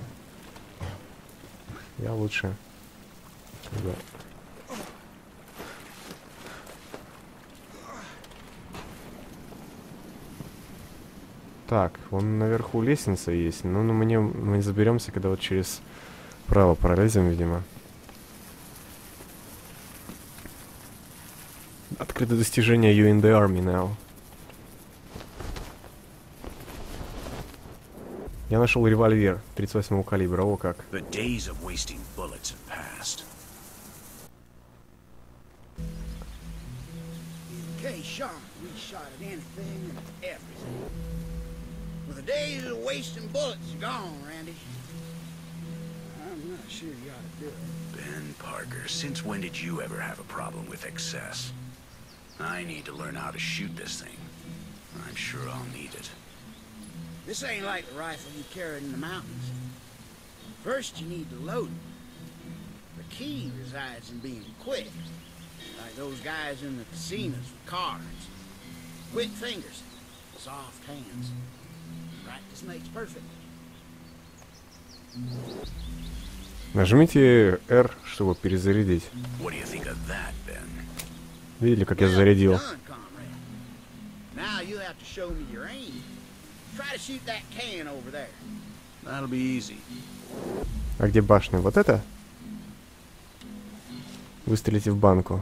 Я лучше... Да. Так, вон наверху лестница есть, но ну, мы, не, мы не заберемся, когда вот через право пролезем, видимо. Открыто достижение You in the Army now. Я нашел револьвер тридцать восьмого калибра, о как. The days of wasting bullets have passed. Okay, Sean, we shot at anything and everything. Well, the days of wasting bullets are gone, Randy. I'm not sure you ought to do it. Ben Parker, since when did you ever have a problem with excess? I need to learn how to shoot this thing. I'm sure I'll need it. This ain't like the rifle you carried in the mountains. First, you need to load it. The key resides in being quick. Like those guys in the casinos with cards. Quick fingers, soft hands. Practice makes perfect. Нажмите R, чтобы перезарядить. What do you think of that, Ben? Видели, как я зарядил? Done, comrade. Now you have to show me your aim. Try to shoot that can over there. That'll be easy. А где башня? Вот это? Выстрелите в банку.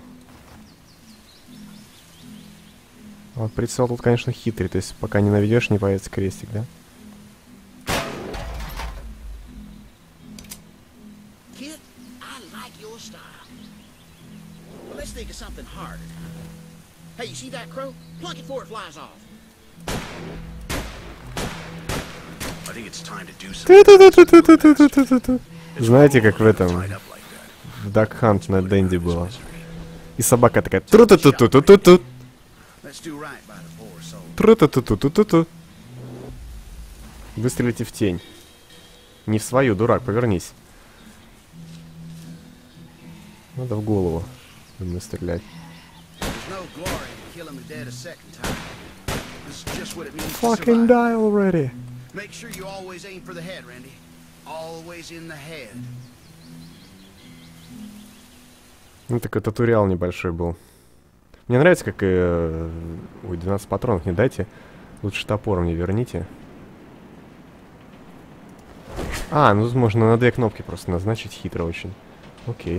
Вот прицел тут, конечно, хитрый. То есть пока не наведешь, не появится крестик, да? Kid, I like your style. Well, let's think of something harder. Hey, you see that crow? Plunk it before it flies off. I think it's time to do something. Знаете, как в этом в Duck Hunt на Дэнди было. И собака такая тру-ту-ту-ту-ту-ту. Let's do right by the poor soul. Тру-ту-ту-ту-ту-ту. Выстрелите в тень. Не в свою, дурак, повернись. Надо в голову. Думаю, стрелять. There's no glory in killing the dead a second time. This is just what it means to Fucking survive. die already. Make sure you always aim for the head, Randy. Always in the head. Ну, такой туториал небольшой был. Мне нравится, как... Э, ой, двенадцать патронов не дайте. Лучше топор мне верните. А, ну тут можно на две кнопки просто назначить, хитро очень. Окей.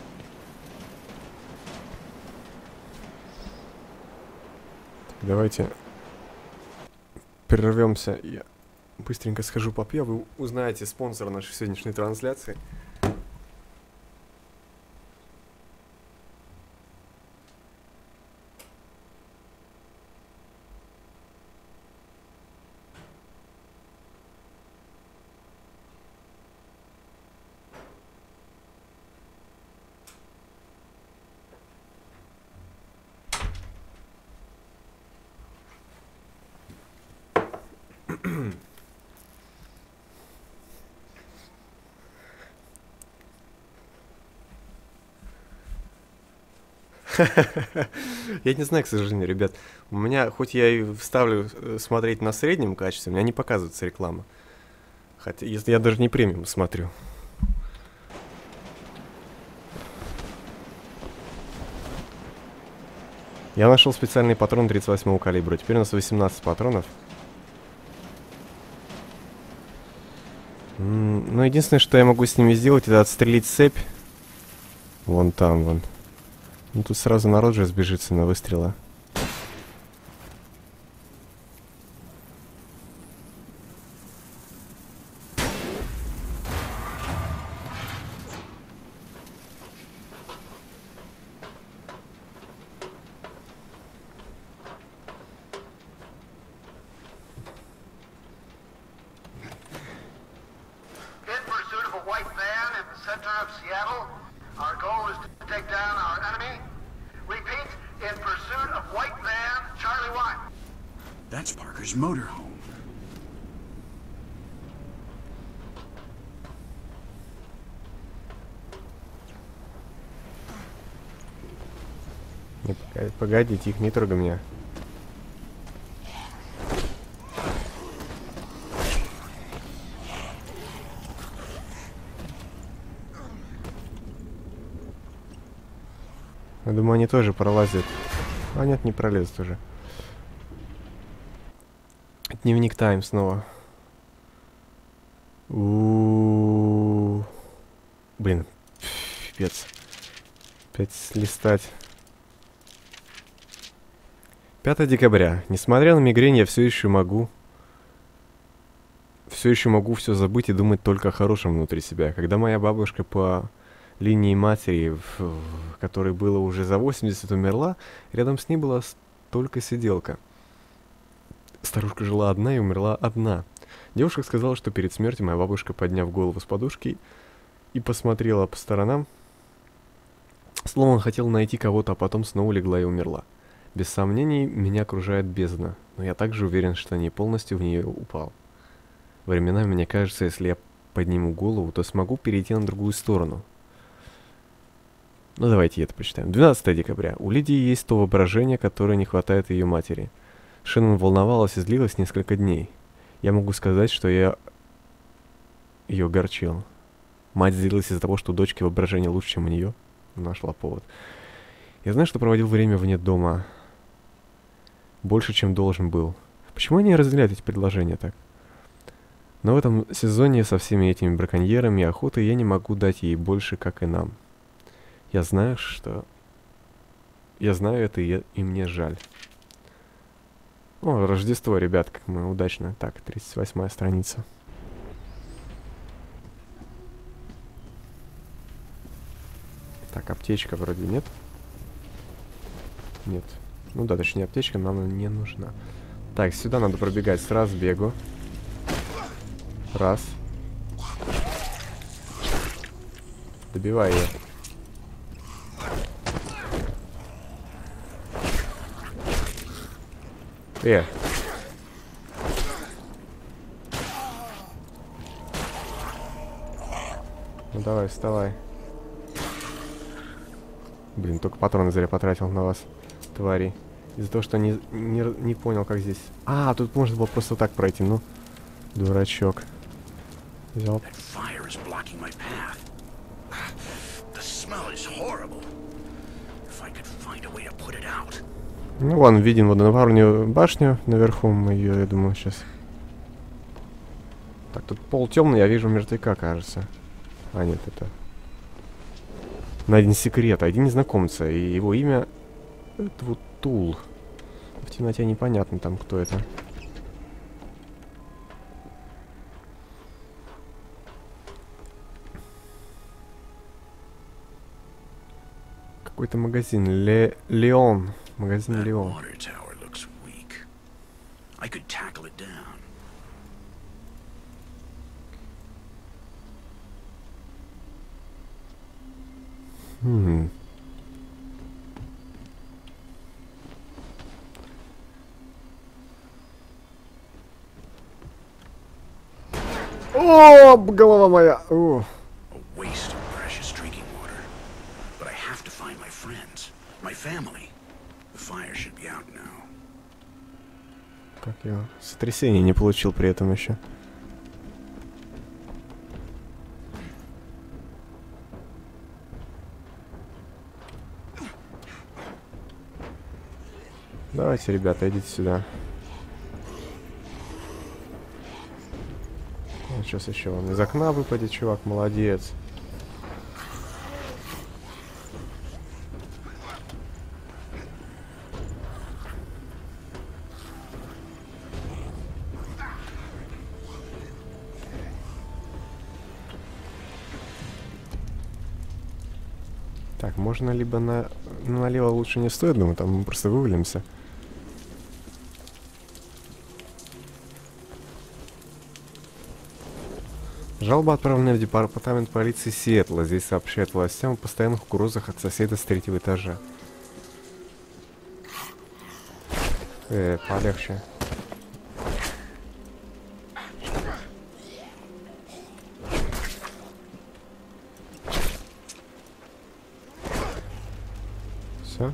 Так, давайте прервемся. Я быстренько схожу попью. Вы узнаете спонсора нашей сегодняшней трансляции. Я не знаю, к сожалению, ребят. У меня, хоть я и вставлю э, смотреть на среднем качестве, у меня не показывается реклама. Хотя, если я даже не премиум смотрю. Я нашел специальный патрон тридцать восьмого калибра. Теперь у нас восемнадцать патронов. М, Ну, единственное, что я могу с ними сделать, это отстрелить цепь. Вон там, вон. Ну, тут сразу народ же сбежится на выстрела. In pursuit of a white van in the center of Seattle. Our goal is to take down our enemy. Repeat, in pursuit of white van, Charlie one. That's Parker's motorhome. Не, погоди, погоди, тихо, не трогай меня. Я думаю, они тоже пролазят. А нет, не пролезут уже. Дневник Тайм снова. У-у-у. Блин, пипец. Опять листать. пятое декабря. Несмотря на мигрень, я все еще могу... Все еще могу все забыть и думать только о хорошем внутри себя. Когда моя бабушка по линии матери, в, в которой было уже за восемьдесят, умерла, рядом с ней была только сиделка. Старушка жила одна и умерла одна. Девушка сказала, что перед смертью моя бабушка, подняв голову с подушки и посмотрела по сторонам, словно хотела найти кого-то, а потом снова легла и умерла. Без сомнений, меня окружает бездна, но я также уверен, что не полностью в нее упал. Временами мне кажется, если я подниму голову, то смогу перейти на другую сторону. Ну давайте это почитаем. двенадцатое декабря. У Лидии есть то воображение, которое не хватает ее матери. Шеннон волновалась и злилась несколько дней. Я могу сказать, что я ее огорчил. Мать злилась из-за того, что у дочки воображение лучше, чем у нее. Нашла повод. Я знаю, что проводил время вне дома больше, чем должен был. Почему они разделяют эти предложения так? Но в этом сезоне со всеми этими браконьерами и охотой я не могу дать ей больше, как и нам. Я знаю, что... Я знаю это, и, я... и мне жаль. О, Рождество, ребят, как мы удачно. Так, тридцать восьмая страница. Так, аптечка вроде нет. Нет. Ну да, точнее, аптечка нам не нужна. Так, сюда надо пробегать с разбегу. Раз. Добивай ее. Э. Ну давай, вставай. Блин, только патроны зря потратил на вас, твари. Из-за того, что не, не, не понял, как здесь... А, тут можно было просто так пройти, ну. Дурачок. Взял. Ну, вон, видим водонапорную башню наверху. Мы ее, я думаю, сейчас... Так, тут пол темный, я вижу мертвяка, кажется. А, нет, это... Найден секрет, один незнакомца, и его имя... Это вот Тул. В темноте непонятно там, кто это. Какой-то магазин. Ле... Леон. Магазин Леон. Хм. О, голова моя! О. A waste of precious drinking water. But I have to find my friends, my family. The fire should be out now. Как я сотрясение не получил при этом еще. Давайте, ребята, идите сюда. Ну, сейчас еще он из окна выпадет, чувак, молодец. Так, можно либо на... Ну, налево лучше не стоит, думаю, там мы просто вывалимся. Жалоба отправлена в департамент полиции Сиэтла. Здесь сообщают властям о постоянных угрозах от соседа с третьего этажа. Э, полегче. Все.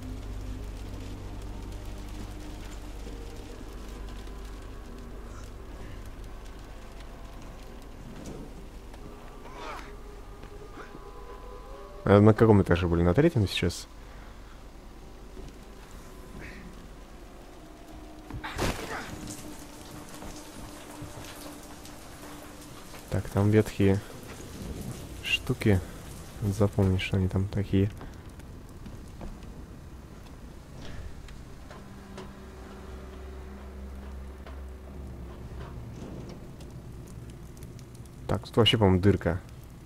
А на каком этаже были? На третьем сейчас? Так, там ветхие штуки. Запомни, что они там такие. Так, тут вообще, по-моему, дырка.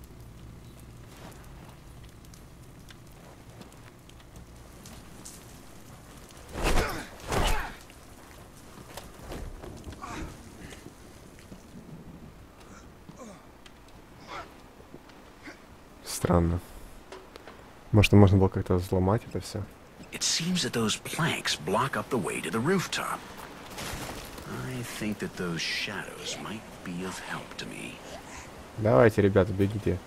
Странно. Может, можно было как-то взломать это все? It seems that those planks block up the way to the rooftop. I think that those shadows might be of help to me. Давайте, ребята, бегите.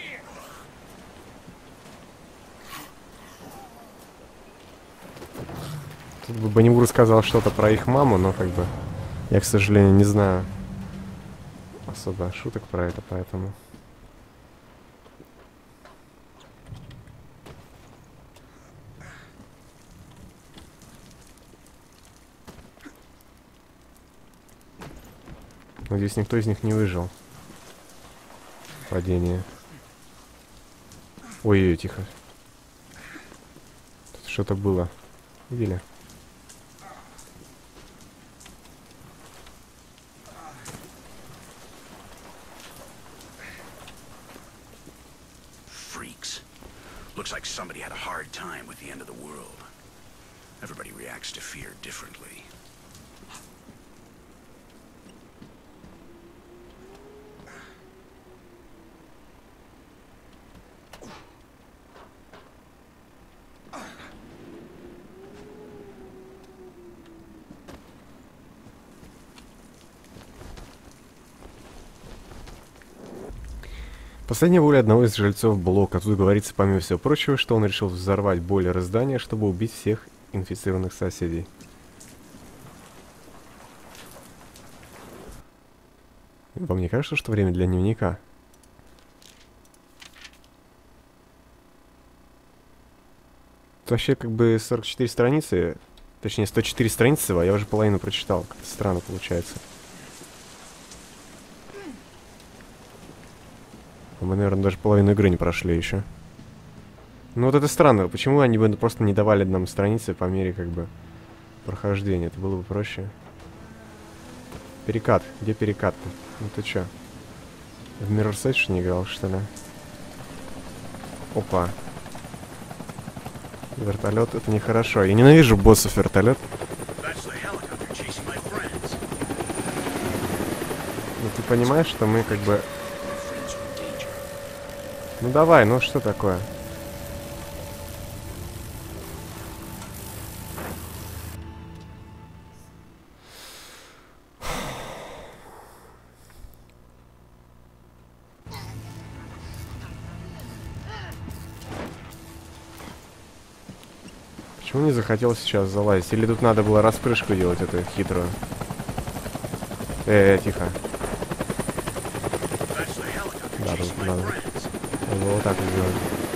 Тут бы Боннибур рассказал что-то про их маму, но как бы я, к сожалению, не знаю особо шуток про это, поэтому... Надеюсь, никто из них не выжил. Падение. Ой-ой-ой, тихо. Тут что-то было. Видели? Freaks. Looks like somebody had a hard time with the end of the world. Everybody reacts to fear differently. Последняя воля одного из жильцов блока. Тут говорится, помимо всего прочего, что он решил взорвать бойлер здания, чтобы убить всех инфицированных соседей. Вам не кажется, что время для дневника? Тут вообще как бы сорок четыре страницы, точнее сто четыре страницы, а я уже половину прочитал. Как-то странно получается. Мы, наверное, даже половину игры не прошли еще. Ну вот это странно. Почему они бы просто не давали нам страницы по мере как бы прохождения? Это было бы проще. Перекат. Где перекат-то? Ну ты чё? В Mirror's Edge не играл, что ли? Опа. Вертолет, это нехорошо. Я ненавижу боссов вертолет. Ну ты понимаешь, что мы как бы... Ну давай, ну что такое? Почему не захотел сейчас залазить? Или тут надо было распрыжку делать, эту хитрую? Э, -э тихо. Да, тут надо. Надо вот так сделать.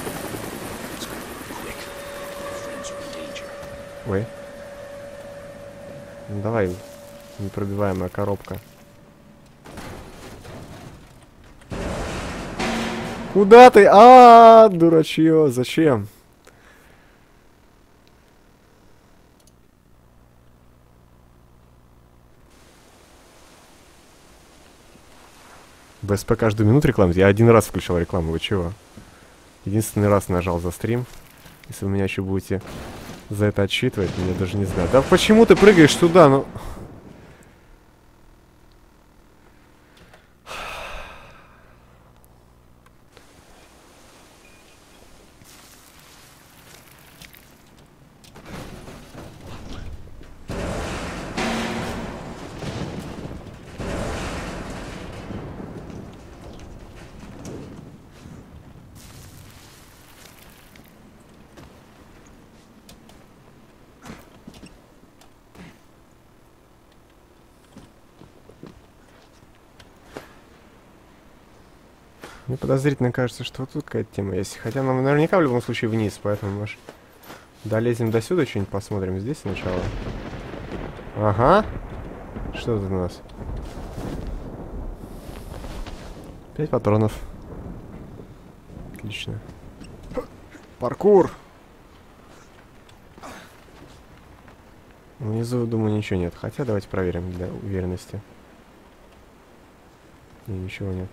Ой. Ну, давай, непробиваемая коробка. Куда ты? А, -а, -а дурачье, зачем? В СП каждую минуту рекламу. Я один раз включал рекламу, вы чего? Единственный раз нажал за стрим. Если вы меня еще будете за это отчитывать, я даже не знаю. Да почему ты прыгаешь туда, ну... Мне подозрительно кажется, что вот тут какая-то тема есть. Хотя нам наверняка в любом случае вниз, поэтому, может, долезем до сюда, что-нибудь посмотрим здесь сначала. Ага. Что тут у нас? Пять патронов. Отлично. Паркур! Внизу, думаю, ничего нет. Хотя давайте проверим для уверенности. И ничего нет.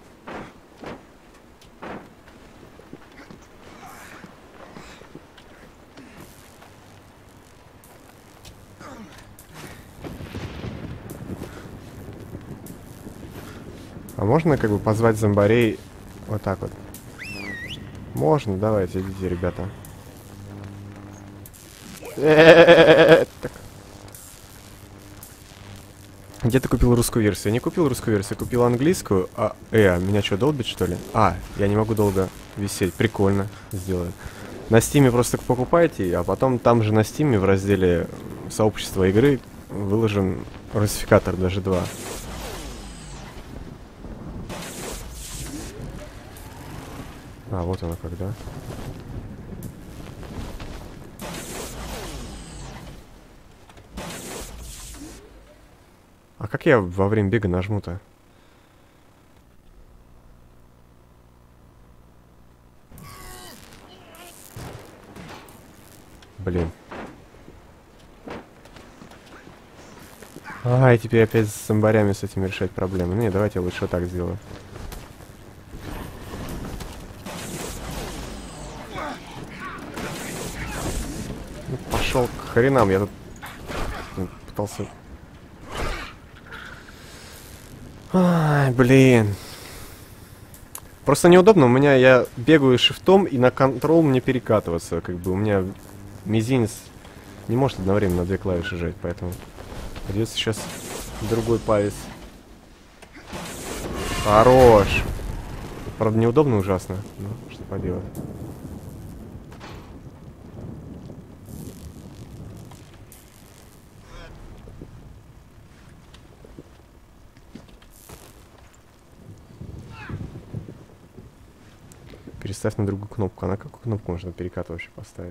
А можно как бы позвать зомбарей вот так вот? Можно, давайте, идите, ребята. Где ты купил русскую версию? Я не купил русскую версию, купил английскую. А, э, меня что, долбит, что ли? А, я не могу долго висеть. Прикольно сделают. На стиме просто покупайте, а потом там же на стиме в разделе сообщества игры выложен русификатор, даже два. А, вот оно как, да? А как я во время бега нажму-то? Блин. А, и теперь опять с зомбарями с этими решать проблемы. Не, давайте я лучше вот так сделаю. Ну, пошел к хренам, я тут пытался... Ай, блин. Просто неудобно, у меня я бегаю шифтом, и на контрол мне перекатываться. Как бы у меня мизинец не может одновременно на две клавиши жать, поэтому придется сейчас другой палец. Хорош. Правда, неудобно ужасно. Ну, что поделать. Переставь на другую кнопку. А на какую кнопку можно перекат вообще поставить?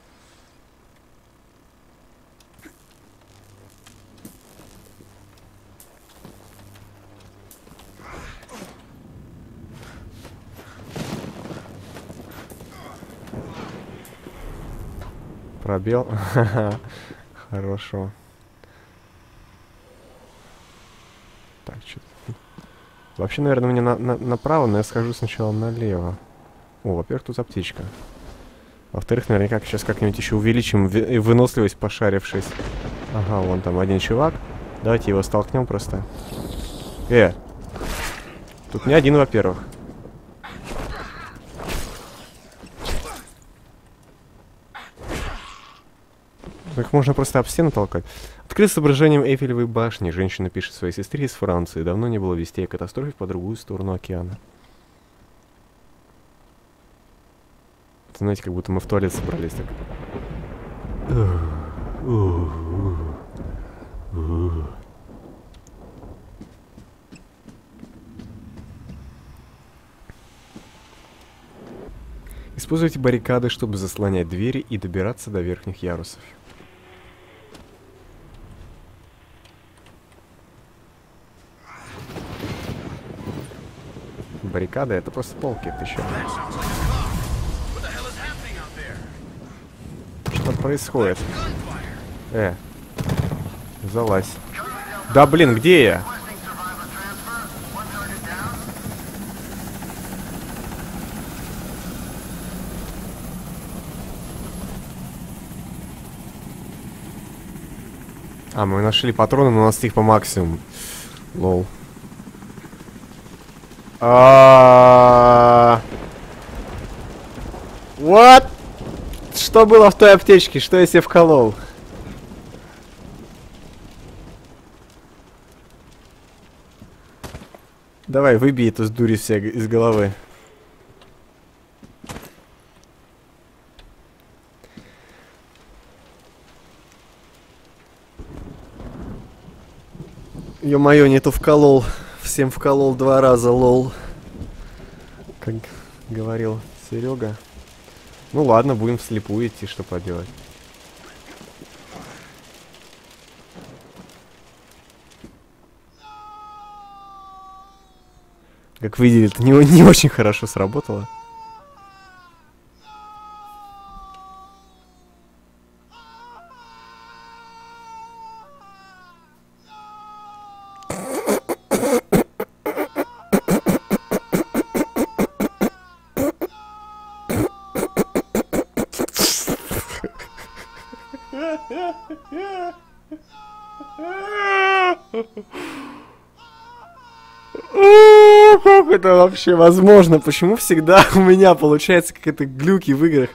Пробел. Хорошо. Так, что-то... Вообще, наверное, мне на на направо, но я схожу сначала налево. О, во-первых, тут аптечка. Во-вторых, наверняка сейчас как-нибудь еще увеличим ви выносливость, пошарившись. Ага, вон там один чувак. Давайте его столкнем просто. Э! Тут не один, во-первых. Их можно просто об стену толкать. Открыт с изображением Эйфелевой башни. Женщина пишет своей сестре из Франции. Давно не было вестей о катастрофе по другую сторону океана. Знаете, как будто мы в туалет собрались так. Используйте баррикады, чтобы заслонять двери и добираться до верхних ярусов. Баррикады — это просто полки, ты еще. Что происходит? Э, залазь. Да блин, где я? А, мы нашли патроны, но у нас их по максимуму. Лол. А. What? Что было в той аптечке? Что я себе вколол? Давай, выбей эту дурь все из головы. Ё-моё, не то вколол. Всем вколол два раза, лол. Как говорил Серега. Ну ладно, будем вслепую идти, что поделать. Как вы видели, это не, не очень хорошо сработало. Как это вообще возможно? Почему всегда у меня получается какие-то глюки в играх?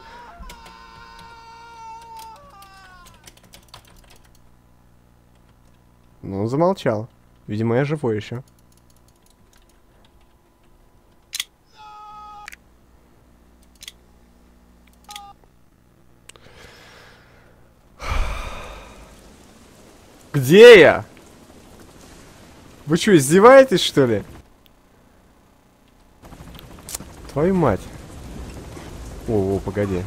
Ну, он замолчал. Видимо, я живой еще. Где я? Вы что, издеваетесь, что ли? Твою мать. О, о, погоди.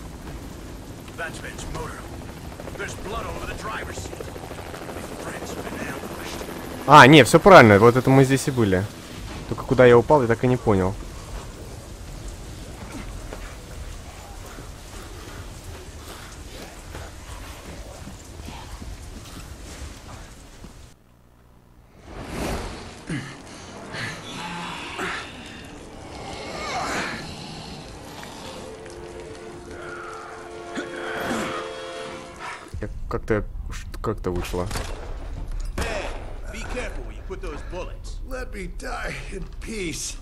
А, не, все правильно, вот это мы здесь и были. Только куда я упал, я так и не понял. Как-то как-то вышло. Let me die in peace.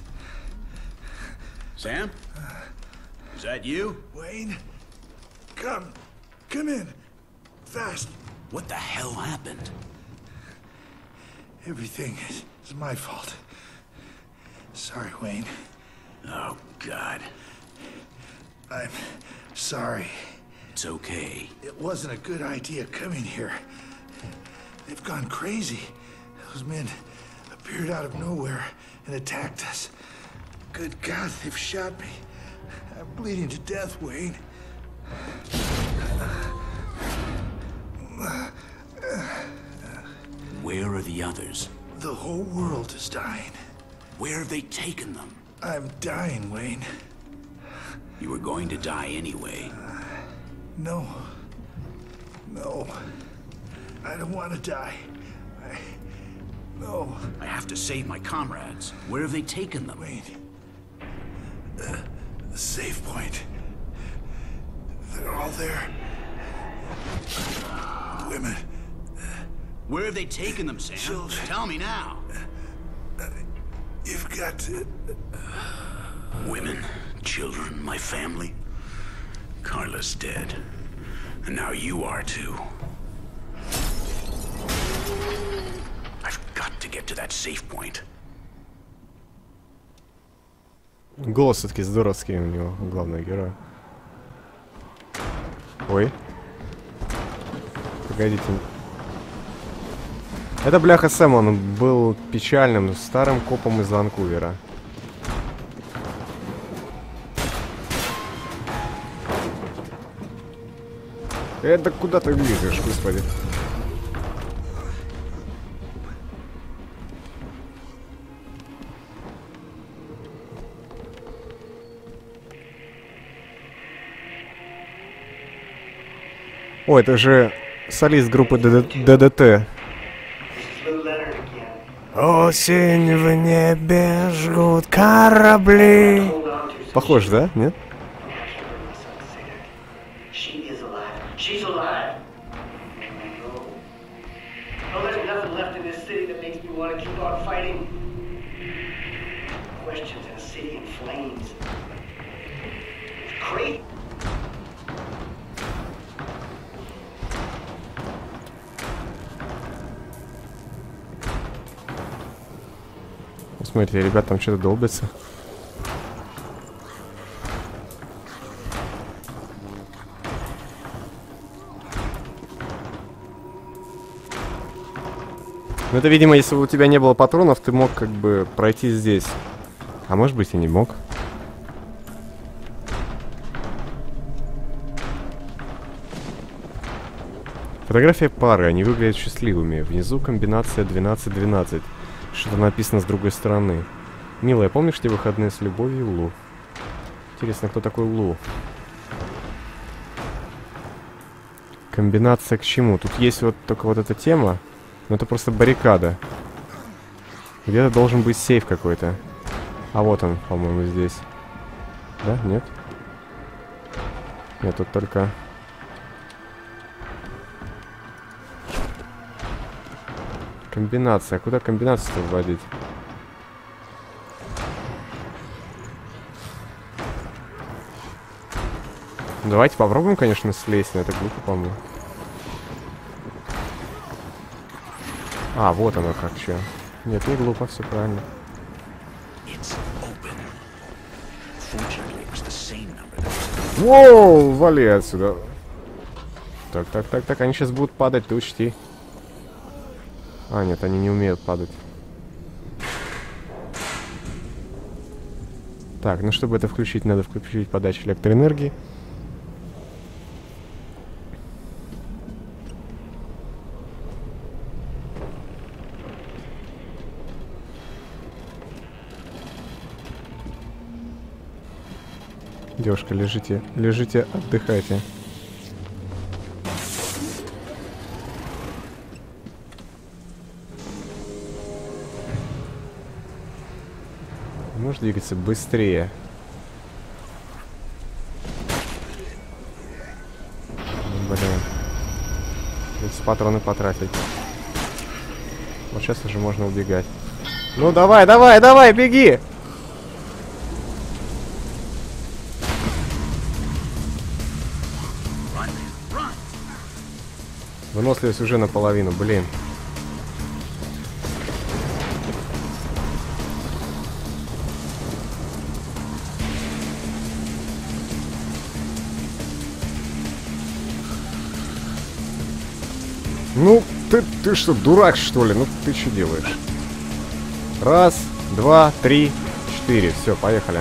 Sam? Is that you? Wayne, come, come in, fast. What the hell happened? Everything is, is my fault. Sorry, Wayne. Oh, God. I'm sorry. It's okay. It wasn't a good idea coming here. They've gone crazy. Those men appeared out of nowhere and attacked us. Good God, they've shot me. I'm bleeding to death, Wayne. Where are the others? The whole world is dying. Where have they taken them? I'm dying, Wayne. You were going to die anyway. No. No. I don't want to die. I... No. I have to save my comrades. Where have they taken them? Wayne. Uh, the safe point. They're all there. Women. Where have they taken them, Sam? Children. Tell me now. Uh, you've got to... Women, children, my family. Carla's dead. And now you are too. I've got to get to that safe point. Голос все-таки здоровский у него, главного героя. Ой. Погодите. Это бляха Сэм, он был печальным старым копом из Ванкувера. Это куда ты лезешь, господи? О, это же солист группы ДДТ. Осень в небе жгут корабли. Похож, да? Нет? Смотрите, ребят там что-то долбятся. Ну это, видимо, если бы у тебя не было патронов, ты мог как бы пройти здесь. А может быть и не мог. Фотография пары, они выглядят счастливыми. Внизу комбинация двенадцать двенадцать. Что-то написано с другой стороны. Милая, помнишь те выходные с любовью, Лу? Интересно, кто такой Лу? Комбинация к чему? Тут есть вот только вот эта тема. Но это просто баррикада. Где-то должен быть сейф какой-то. А вот он, по-моему, здесь. Да? Нет? Нет, тут только... Комбинация. Куда комбинацию-то вводить? Давайте попробуем, конечно, слезть, но это глупо, по-моему. А, вот оно как, чё. Нет, не глупо, все правильно. Воу, вали отсюда. Так, так, так, так, они сейчас будут падать, ты учти. А, нет, они не умеют падать. Так, ну чтобы это включить, надо включить подачу электроэнергии. Девушка, лежите, лежите, отдыхайте. Можешь двигаться быстрее. Блин. Придется патроны потратить. Вот сейчас уже можно убегать. Ну давай, давай, давай, беги! Выносливость уже наполовину, блин. Ну, ты, ты что, дурак, что ли? Ну, ты что делаешь? Раз, два, три, четыре. Все, поехали.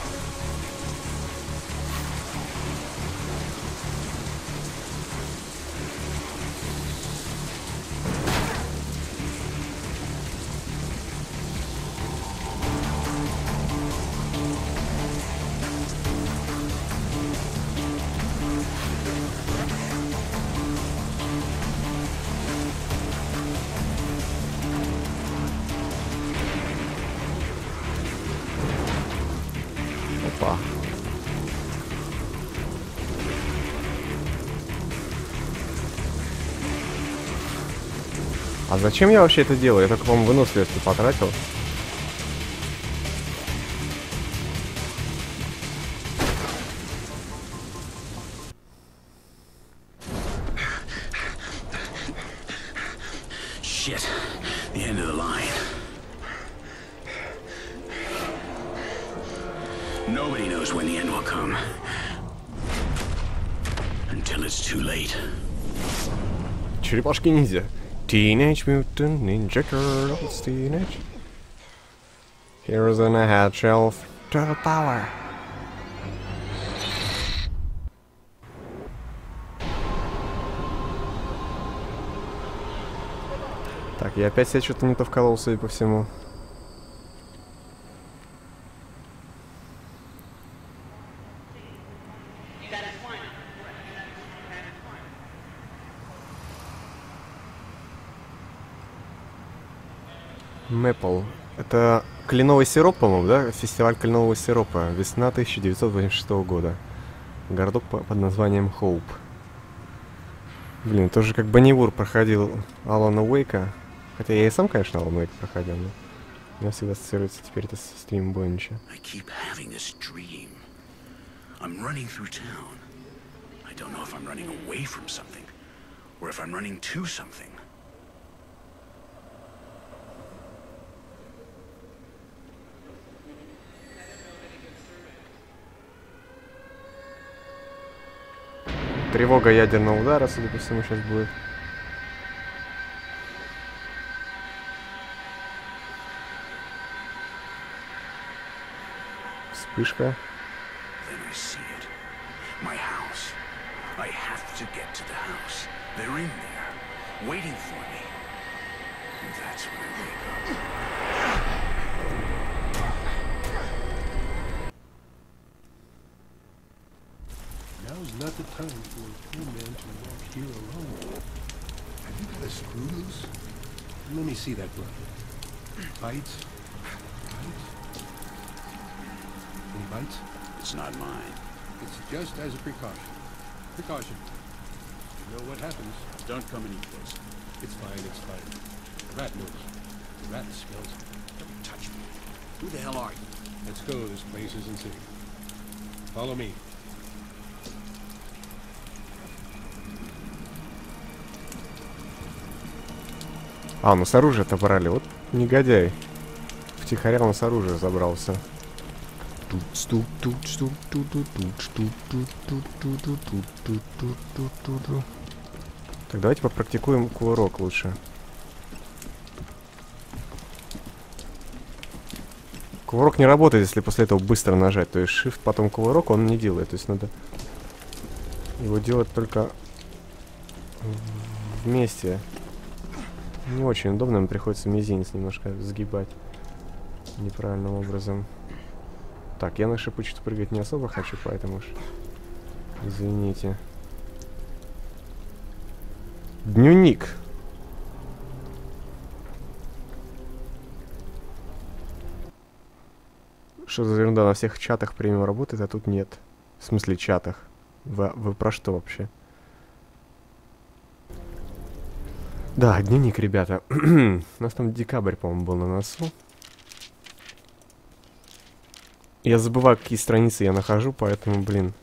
Опа. А зачем я вообще это делаю? Я только, по-моему, выносливость потратил. Shit. The end of the line. Nobody knows when the end will come. Until it's too late. черепашки-ниндзя. Teenage Mutant Ninja Turtles, Teenage. Heroes on a head shelf. Turtle Power. Так, я опять себе что-то не то вколол, судя по всему. Мэпл. Это кленовый сироп, по-моему, да? Фестиваль кленового сиропа. Весна тысяча девятьсот восемьдесят шестого года. Городок по под названием Хоуп. Блин, тоже как Боннивур проходил Алана Уэйка. Хотя я и сам, конечно, Алан Уэйк проходил, но у меня всегда ассоциируется теперь это с стримом Боннича. Тревога ядерного удара, судя по всему, сейчас будет. Вспышка. Now's not the time for a poor man to walk here alone. Have you got a screw loose? Let me see that blood. Bites? Bites? Any bites? It's not mine. It's just as a precaution. Precaution. You know what happens. Don't come any closer. It's fine, it's fine. The rat knows. The rat smells. Don't touch me. Who the hell are you? Let's go, this place isn't safe. Follow me. А, ну с оружия-то брали. Вот негодяй. Втихаря он с оружия забрался. Так, давайте попрактикуем кувырок лучше. Кувырок не работает, если после этого быстро нажать. То есть shift, потом кувырок он не делает. То есть надо его делать только вместе. Не очень удобно, нам приходится мизинец немножко сгибать неправильным образом. Так, я на шипучку прыгать не особо хочу, поэтому уж извините. Дневник. Что за ерунда? На всех чатах премиум работает, а тут нет. В смысле чатах? Вы, вы про что вообще? Да, дневник, ребята. У нас там декабрь, по-моему, был на носу. Я забываю, какие страницы я нахожу, поэтому, блин.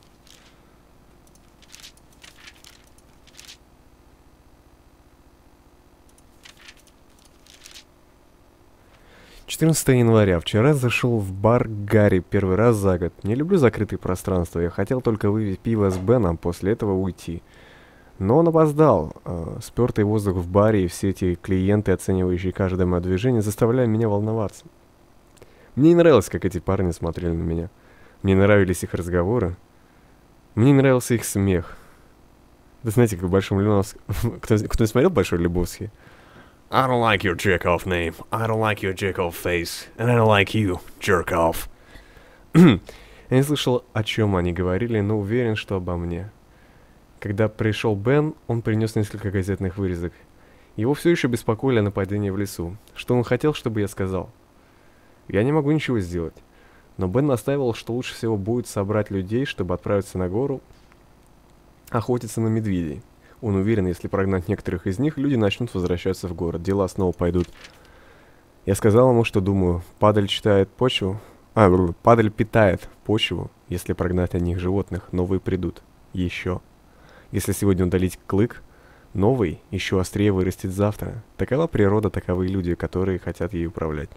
четырнадцатого января. Вчера зашел в бар Гарри первый раз за год. Не люблю закрытые пространства. Я хотел только выпить пиво с Беном, после этого уйти. Но он опоздал. Э, спёртый воздух в баре и все эти клиенты, оценивающие каждое мое движение, заставляли меня волноваться. Мне не нравилось, как эти парни смотрели на меня. Мне нравились их разговоры. Мне не нравился их смех. Вы знаете, как в Большом Лебовске... кто, кто смотрел Большой Лебовский? I don't like your jerk-off name. I don't like your jerk-off face. And I don't like you, jerk-off. Я не слышал, о чем они говорили, но уверен, что обо мне. Когда пришел Бен, он принес несколько газетных вырезок. Его все еще беспокоили о нападении в лесу. Что он хотел, чтобы я сказал? Я не могу ничего сделать. Но Бен настаивал, что лучше всего будет собрать людей, чтобы отправиться на гору, охотиться на медведей. Он уверен, если прогнать некоторых из них, люди начнут возвращаться в город. Дела снова пойдут. Я сказал ему, что думаю, падаль читает почву... А, падаль питает почву, если прогнать от них животных, новые придут. Еще. Если сегодня удалить клык, новый, еще острее вырастет завтра. Такова природа, таковы люди, которые хотят ей управлять.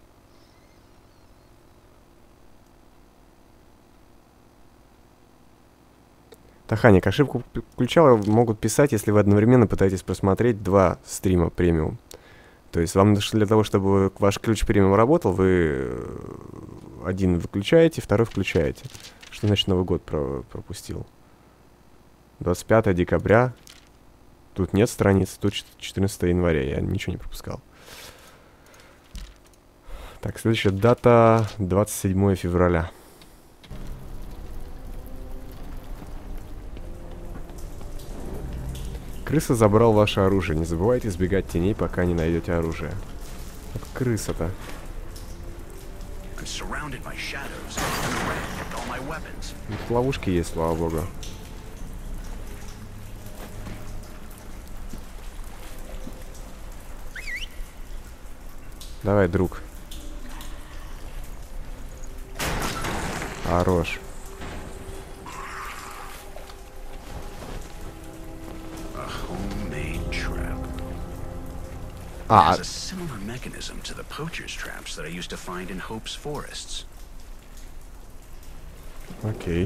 Таханик, ошибку включала, могут писать, если вы одновременно пытаетесь просмотреть два стрима премиум. То есть вам для того, чтобы ваш ключ премиум работал, вы один выключаете, второй включаете. Что значит Новый год про пропустил? двадцать пятое декабря. Тут нет страниц, тут четырнадцатое января. Я ничего не пропускал. Так, следующая дата двадцать седьмое февраля. Крыса забрал ваше оружие. Не забывайте избегать теней, пока не найдете оружие. Вот крыса-то. Тут ловушки есть, слава богу. Давай, друг. Хорош. Ah. It has a similar mechanism to the poacher's traps that I used to find in Hope's forests. Okay.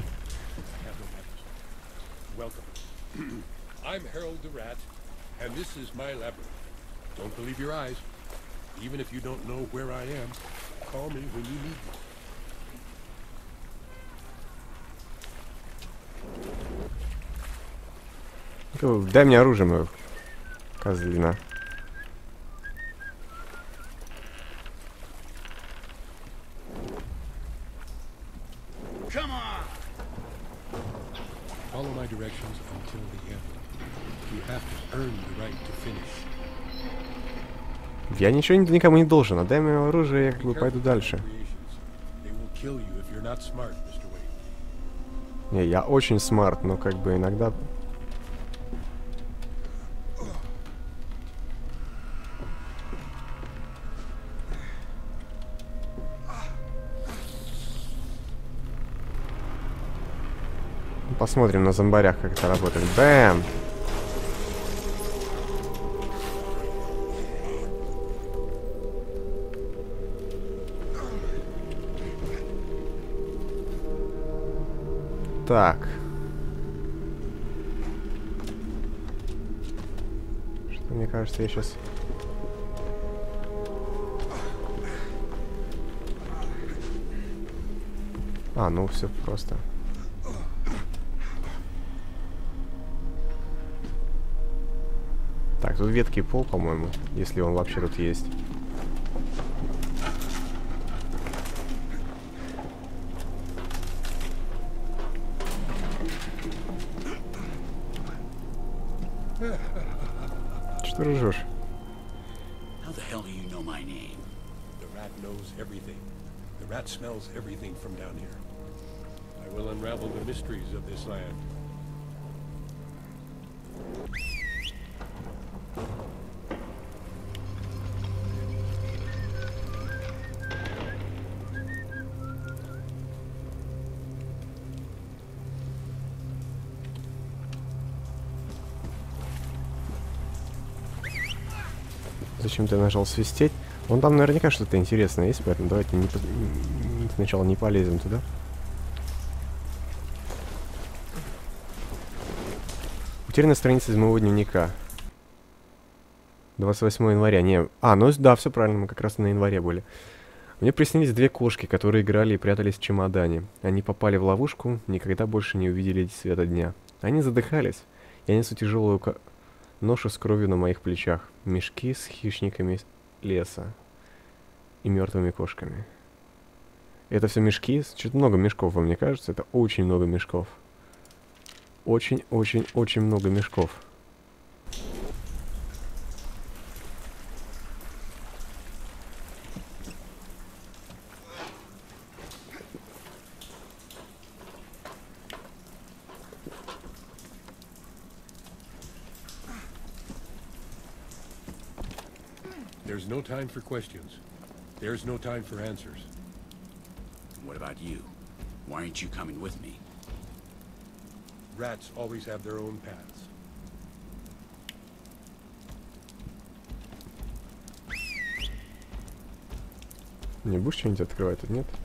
Welcome. I'm Harold the Rat, and this is my labyrinth. Don't believe your eyes. Even if you don't know where I am, call me when you need me. Дай мне оружие мое, козлина. Follow my directions until the end. You have to earn the right to finish. Я ничего никому не должен. Отдай мне оружие, я как бы пойду дальше. Не, я очень смарт, но как бы иногда... Посмотрим на зомбарях, как это работает. Бэм! Так. Что мне кажется, я сейчас... А, ну все просто. Так, тут ветки пол, по-моему, если он вообще тут есть. Что ржешь? How the hell do you know my name? The rat knows everything. The rat smells everything from down here. I will unravel the mysteries of this land. Зачем ты нажал свистеть? Вон там наверняка что-то интересное есть, поэтому давайте не, сначала не полезем туда. Утерянная страница из моего дневника. двадцать восьмое января. Не. А, ну да, все правильно, мы как раз на январе были. Мне приснились две кошки, которые играли и прятались в чемодане. Они попали в ловушку, никогда больше не увидели света дня. Они задыхались. Я несу тяжелую ко... ношу с кровью на моих плечах. Мешки с хищниками леса и мертвыми кошками. Это все мешки. Что-то много мешков, вам не кажется? Это очень много мешков. Очень-очень-очень много мешков. There's no time for questions. There's no time for answers. What about you? Why aren't you coming with me? Rats always have their own paths. Не будешь что-нибудь открывать тут, нет?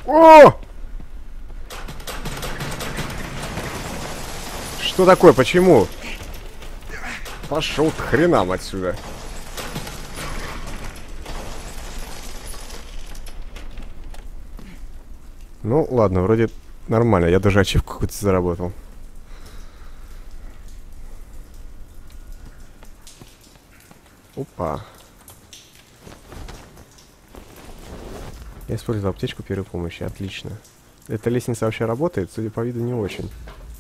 О! Что такое? Почему? Пошел к хренам отсюда. Ну, ладно, вроде нормально. Я даже ачивку какую-то заработал. Опа. Я использую аптечку первой помощи. Отлично. Эта лестница вообще работает? Судя по виду, не очень.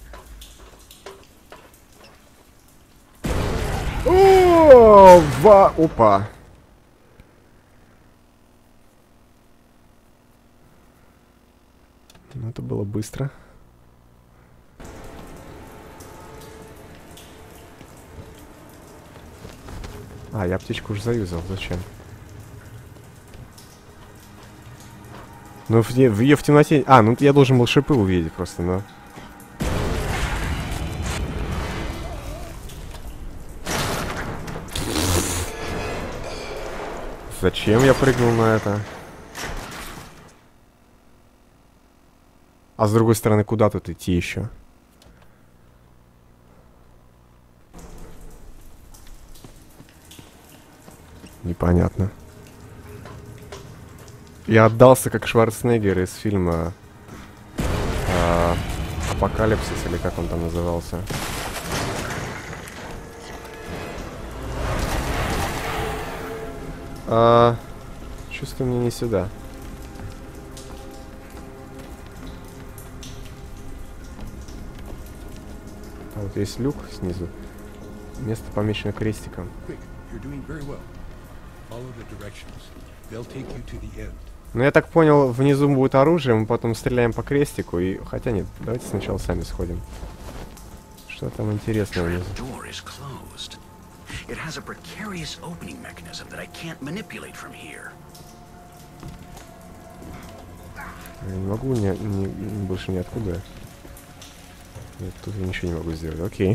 О, ва... Опа. Ну, это было быстро. А, я аптечку уже заюзал. Зачем? Ну, в, в ее в темноте... А, ну я должен был шипы увидеть просто, но... Зачем я прыгнул на это? А с другой стороны, куда тут идти еще? Непонятно. Я отдался как Шварценеггер из фильма э, Апокалипсис, или как он там назывался. А, чувствую, мне не сюда. А вот есть люк снизу. Место помечено крестиком. Ну, я так понял, внизу будет оружие, мы потом стреляем по крестику и... Хотя нет, давайте сначала сами сходим. Что там интересного внизу? Я не могу ни, ни, больше ниоткуда. Нет, тут я ничего не могу сделать. Окей.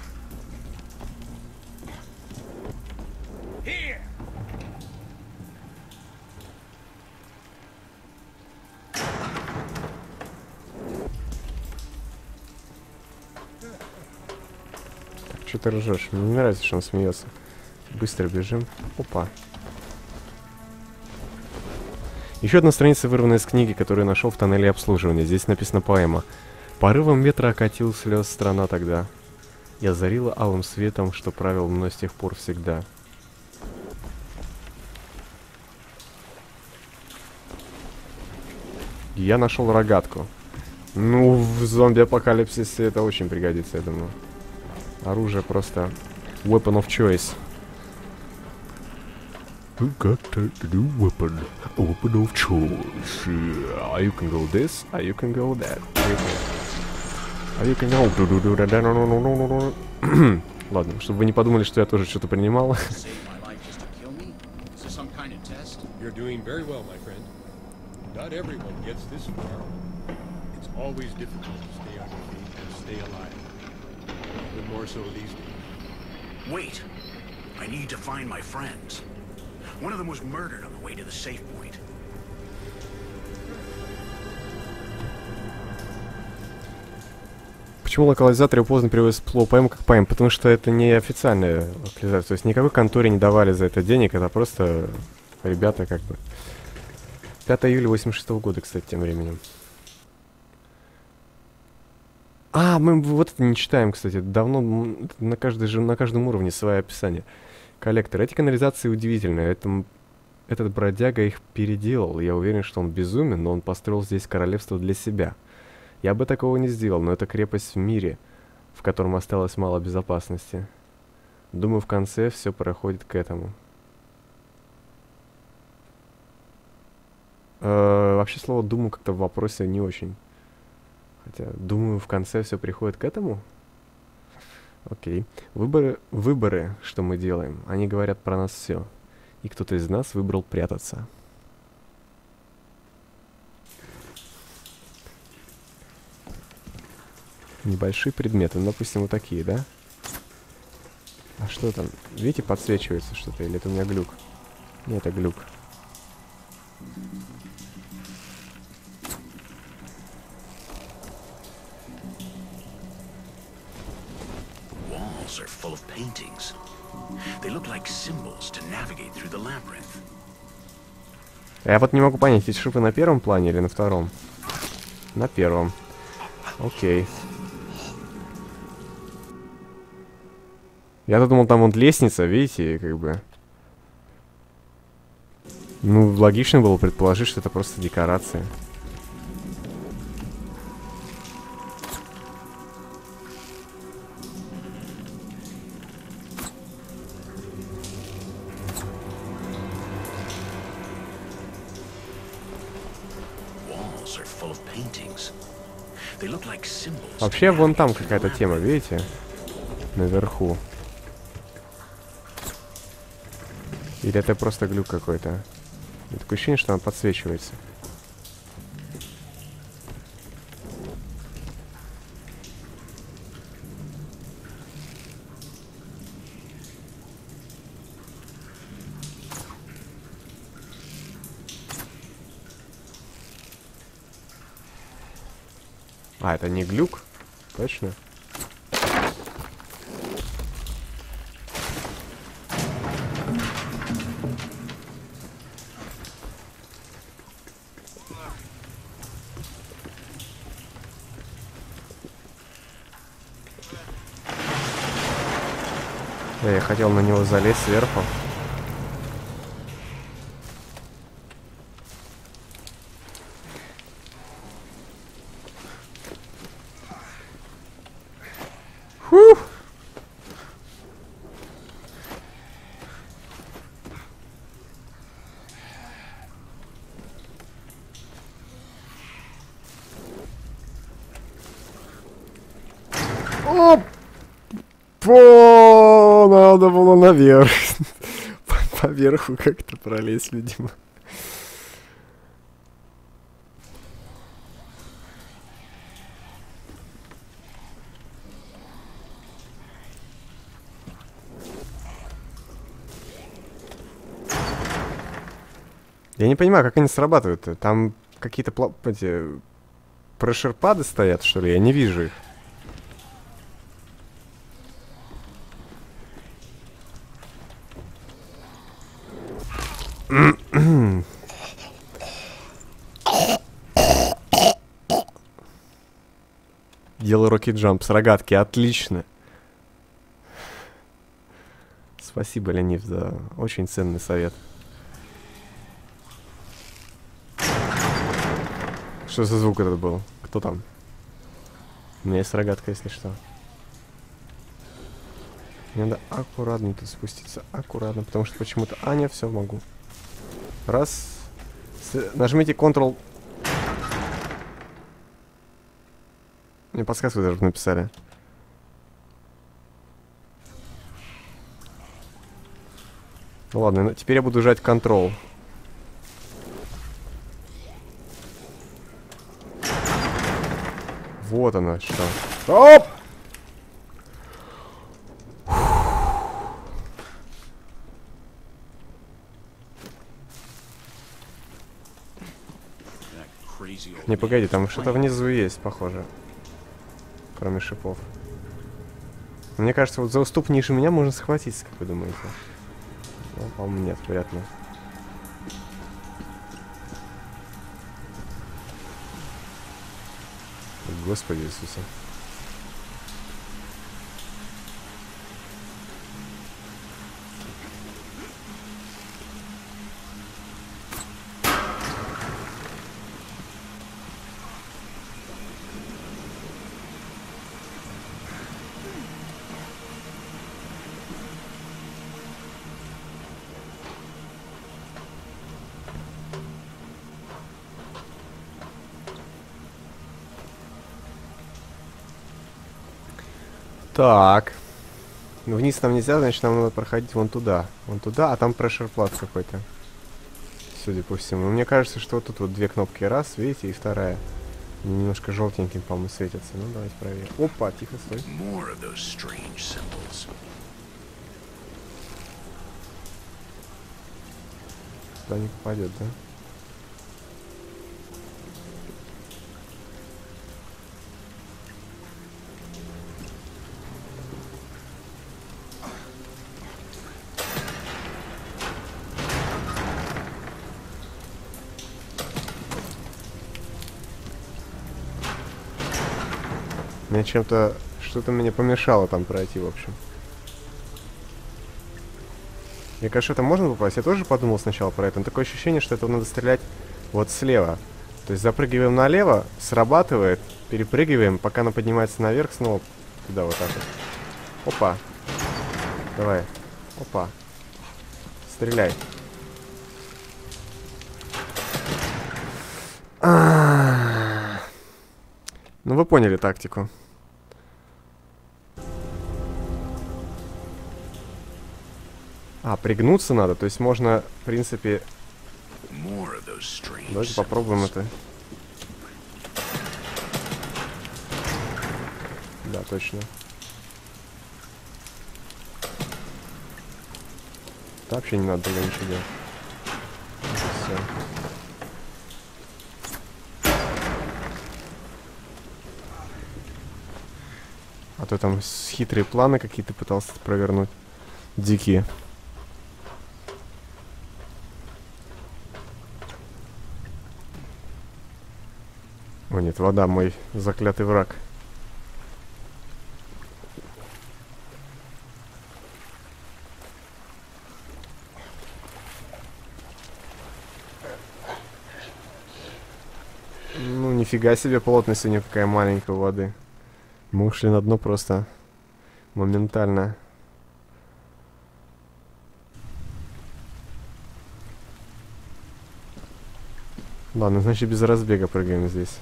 Что ты ржешь? Мне не нравится, что он смеется. Быстро бежим. Опа. Еще одна страница, вырванная из книги, которую я нашел в тоннеле обслуживания. Здесь написана поэма. Порывом ветра окатил слез страна тогда. Я зарила алым светом, что правил мной с тех пор всегда. Я нашел рогатку. Ну, в зомби-апокалипсисе это очень пригодится, я думаю. Оружие просто weapon of choice. You got a new weapon, a weapon of choice. Uh, you can go this, or you can go that. А you can go. Ладно, чтобы вы не подумали, что я тоже что-то принимал. You're doing very well, my friend. Not everyone gets this far. It's always difficult to stay on your feet and stay alive. Even more so these days. Wait! I need to find my friends. One of them was murdered on the way to the safe point. Почему локализаторы поздно переводят слово поэма как поэм? Потому что это не официальная локализация. То есть никакой конторе не давали за это денег. Это просто ребята как бы... пятого июля восемьдесят шестого года, кстати, тем временем. А, мы вот это не читаем, кстати. Давно на, каждой, же, на каждом уровне свое описание. Коллектор. Эти канализации удивительные. Это, этот бродяга их переделал. Я уверен, что он безумен, но он построил здесь королевство для себя. Я бы такого не сделал, но это крепость в мире, в котором осталось мало безопасности. Думаю, в конце все проходит к этому. Э, вообще слово «думаю» как-то в вопросе не очень. Хотя, думаю, в конце все приходит к этому. Окей. Выборы, выборы, что мы делаем, они говорят про нас все. И кто-то из нас выбрал прятаться. Небольшие предметы, ну, допустим, вот такие, да? А что там? Видите, подсвечивается что-то, или это у меня глюк? Нет, это глюк. full of paintings. They look like symbols to navigate through the labyrinth. Я вот не могу понять, эти шипы на первом плане или на втором? На первом. Окей. Я-то думал, там вот лестница, видите, как бы. Ну, логично было предположить, что это просто декорация. Вообще, вон там какая-то тема, видите? Наверху. Или это просто глюк какой-то? Такое ощущение, что она подсвечивается. А, это не глюк? Точно? Да, я хотел на него залезть сверху. Фух. Оп! По, надо было наверх. Поверху как-то пролезть, видимо. Я не понимаю, как они срабатывают-то. Там какие-то эти прешерпады стоят, что ли? Я не вижу их. Делаю рокет-джамп с рогатки. Отлично. Спасибо, Леонид, за очень ценный совет. Что за звук этот был? Кто там? У меня есть рогатка, если что. Мне надо аккуратно тут спуститься. Аккуратно, потому что почему-то... А, нет, все, могу. Раз. С... Нажмите Ctrl. Мне подсказку даже написали. Ну ладно, теперь я буду жать Ctrl. Вот она что. Оп! Не, погоди, там что-то внизу есть, похоже. Кроме шипов. Мне кажется, вот за уступ ниже меня можно схватиться, как вы думаете? Ну, по-моему, нет, вряд ли. Господи Иисусе. Так. Ну, вниз нам нельзя, значит, нам надо проходить вон туда. Вон туда, а там прешер-плат какой-то. Судя по всему. Мне кажется, что вот тут вот две кнопки. Раз, видите, и вторая. Они немножко желтеньким, по-моему, светятся. Ну, давайте проверим. Опа, тихо, стой. Туда не попадет, да? Мне чем-то... Что-то мне помешало там пройти, в общем. Мне кажется, это можно попасть. Я тоже подумал сначала про это. Но такое ощущение, что это надо стрелять вот слева. То есть запрыгиваем налево, срабатывает, перепрыгиваем, пока она поднимается наверх, снова туда вот так вот. Опа. Давай. Опа. Стреляй. А-а-а. Ну вы поняли тактику. А, пригнуться надо, то есть можно, в принципе... Давайте попробуем это. Да, точно. Да, вообще не надо было ничего делать. Все. А то там хитрые планы какие-то пытался провернуть. Дикие. О нет, вода, мой заклятый враг. Ну, нифига себе плотность у нее какая маленькая воды. Мы ушли на дно просто моментально. Ладно, значит без разбега прыгаем здесь.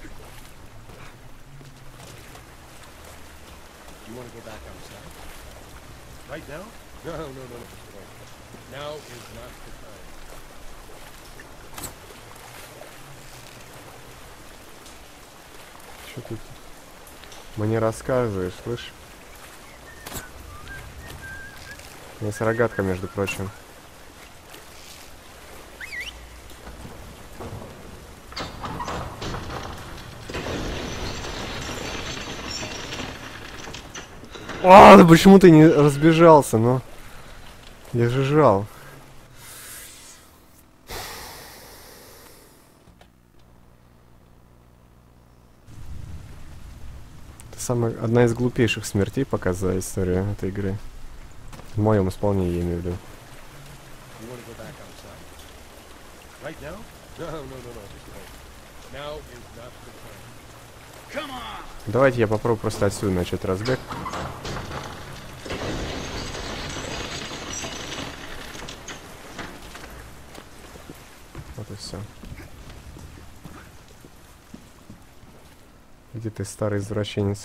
Что ты мне рассказываешь, слышь? Есть рогатка, между прочим. А, да почему ты не разбежался, ну? Я же жал. Это самая, одна из глупейших смертей пока за историю этой игры. В моем исполнении, я имею в виду. Давайте я попробую просто отсюда начать разбег. Вот и все. Где ты, старый извращенец?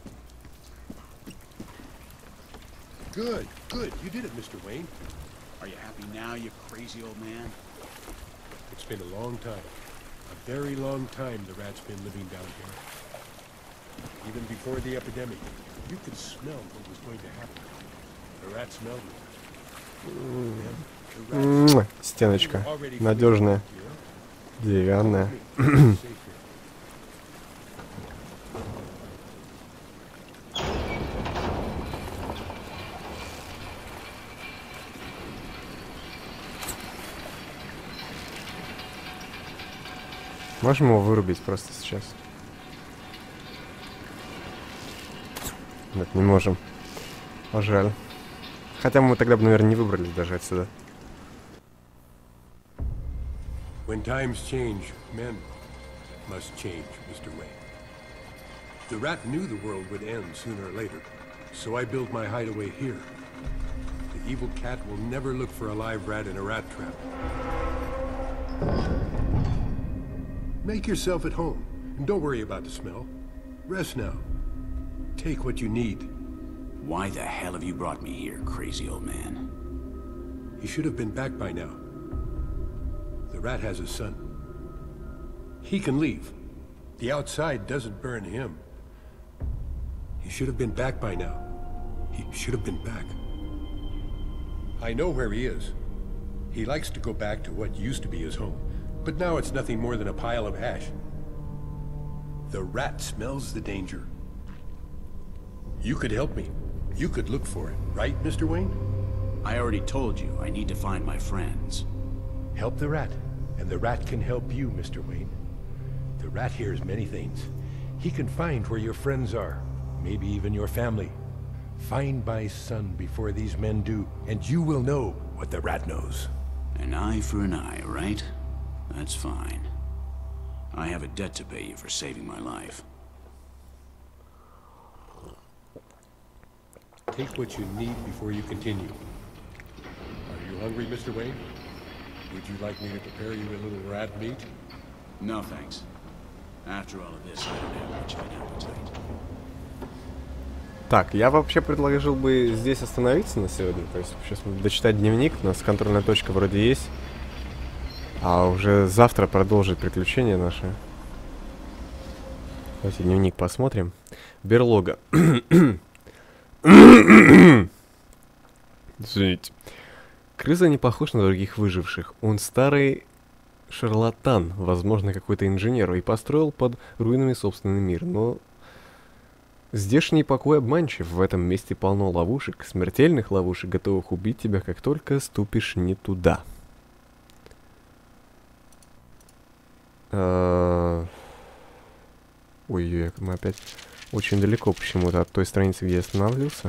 Good, good. You did it, Mister Wayne. Are you happy now, you crazy old man? It's been a long time. A very long time the rat's been living down here. Even before the epidemic, you could smell what was going to happen. The rat smelled it. Стеночка надежная, деревянная. Можем его вырубить просто сейчас? Нет, не можем. А жаль. Хотя мы тогда бы, наверное, не выбрались даже отсюда. When times change, men must change, Mister Wayne. The rat knew the world would end sooner or later, so I built my hideaway here. The evil cat will never look for a live rat in a rat trap. Make yourself at home, and don't worry about the smell. Rest now. Take what you need. Why the hell have you brought me here, crazy old man? He should have been back by now. The rat has a son. He can leave. The outside doesn't burn him. He should have been back by now. He should have been back. I know where he is. He likes to go back to what used to be his home, but now it's nothing more than a pile of ash. The rat smells the danger. You could help me. You could look for it, right, Mister Wayne? I already told you, I need to find my friends. Help the rat, and the rat can help you, Mister Wayne. The rat hears many things. He can find where your friends are. maybe even your family. Find my son before these men do, and you will know what the rat knows. An eye for an eye, right? That's fine. I have a debt to pay you for saving my life. Take what you need before you continue. Are you hungry, Mister Wayne? Would you like me to prepare you a little rat meat? No, thanks. After all of this, I don't have much of an appetite. Так, я вообще предложил бы здесь остановиться на сегодня. То есть сейчас дочитать дневник. У нас контрольная точка вроде есть. А уже завтра продолжить приключения наши. Давайте дневник посмотрим. Берлога. Извините. Крыза не похож на других выживших. Он старый шарлатан, возможно, какой-то инженер, и построил под руинами собственный мир. Но здешний покой обманчив. В этом месте полно ловушек, смертельных ловушек, готовых убить тебя, как только ступишь не туда. Ой-ой, мы опять очень далеко почему-то от той страницы, где я остановился.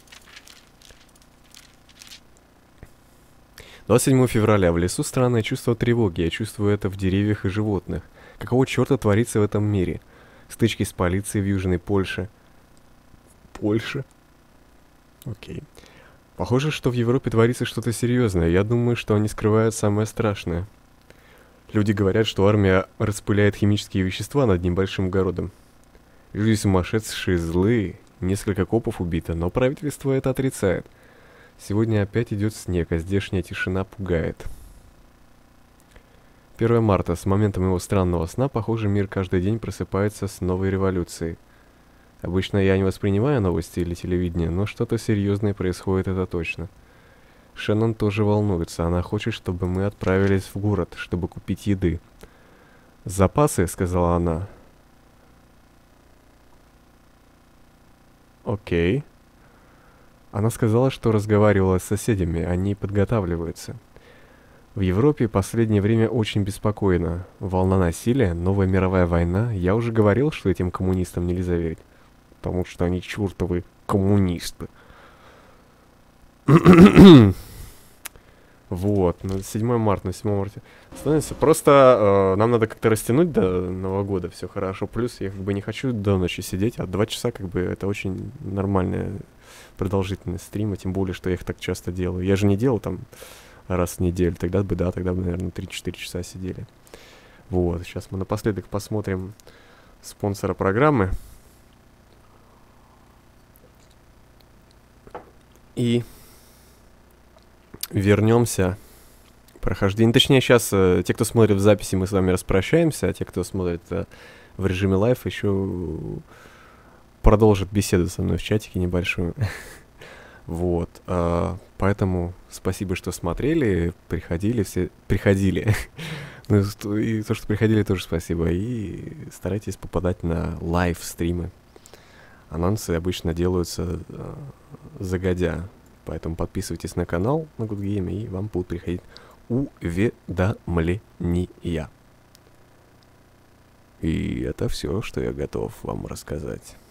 двадцать седьмого февраля. В лесу странное чувство тревоги. Я чувствую это в деревьях и животных. Какого черта творится в этом мире? Стычки с полицией в Южной Польше. Польша? Окей. Похоже, что в Европе творится что-то серьезное. Я думаю, что они скрывают самое страшное. Люди говорят, что армия распыляет химические вещества над небольшим городом. Люди сумасшедшие, злые. Несколько копов убито, но правительство это отрицает. Сегодня опять идет снег, а здешняя тишина пугает. первое марта. С момента моего странного сна, похоже, мир каждый день просыпается с новой революцией. Обычно я не воспринимаю новости или телевидение, но что-то серьезное происходит, это точно. Шеннон тоже волнуется. Она хочет, чтобы мы отправились в город, чтобы купить еды. «Запасы», — сказала она. Окей. Она сказала, что разговаривала с соседями, они подготавливаются. В Европе последнее время очень беспокойно. Волна насилия, новая мировая война. Я уже говорил, что этим коммунистам нельзя верить. Потому что они чертовы коммунисты. Вот, на седьмое марта, на седьмом марте становится. Просто э, нам надо как-то растянуть до Нового года, все хорошо. Плюс я как бы не хочу до ночи сидеть, а два часа как бы это очень нормальная продолжительность стрима, тем более, что я их так часто делаю. Я же не делал там раз в неделю, тогда бы, да, тогда бы, наверное, три-четыре часа сидели. Вот, сейчас мы напоследок посмотрим спонсора программы. И вернемся к прохождению. Точнее, сейчас э, те, кто смотрит в записи, мы с вами распрощаемся, а те, кто смотрит э, в режиме лайв, еще продолжат беседу со мной в чатике небольшую. Вот. Э, поэтому спасибо, что смотрели, приходили, все приходили. Ну, и то, что приходили, тоже спасибо. И старайтесь попадать на лайв-стримы. Анонсы обычно делаются э, загодя. Поэтому подписывайтесь на канал на Good Game, и вам будут приходить уведомления. И это все, что я готов вам рассказать.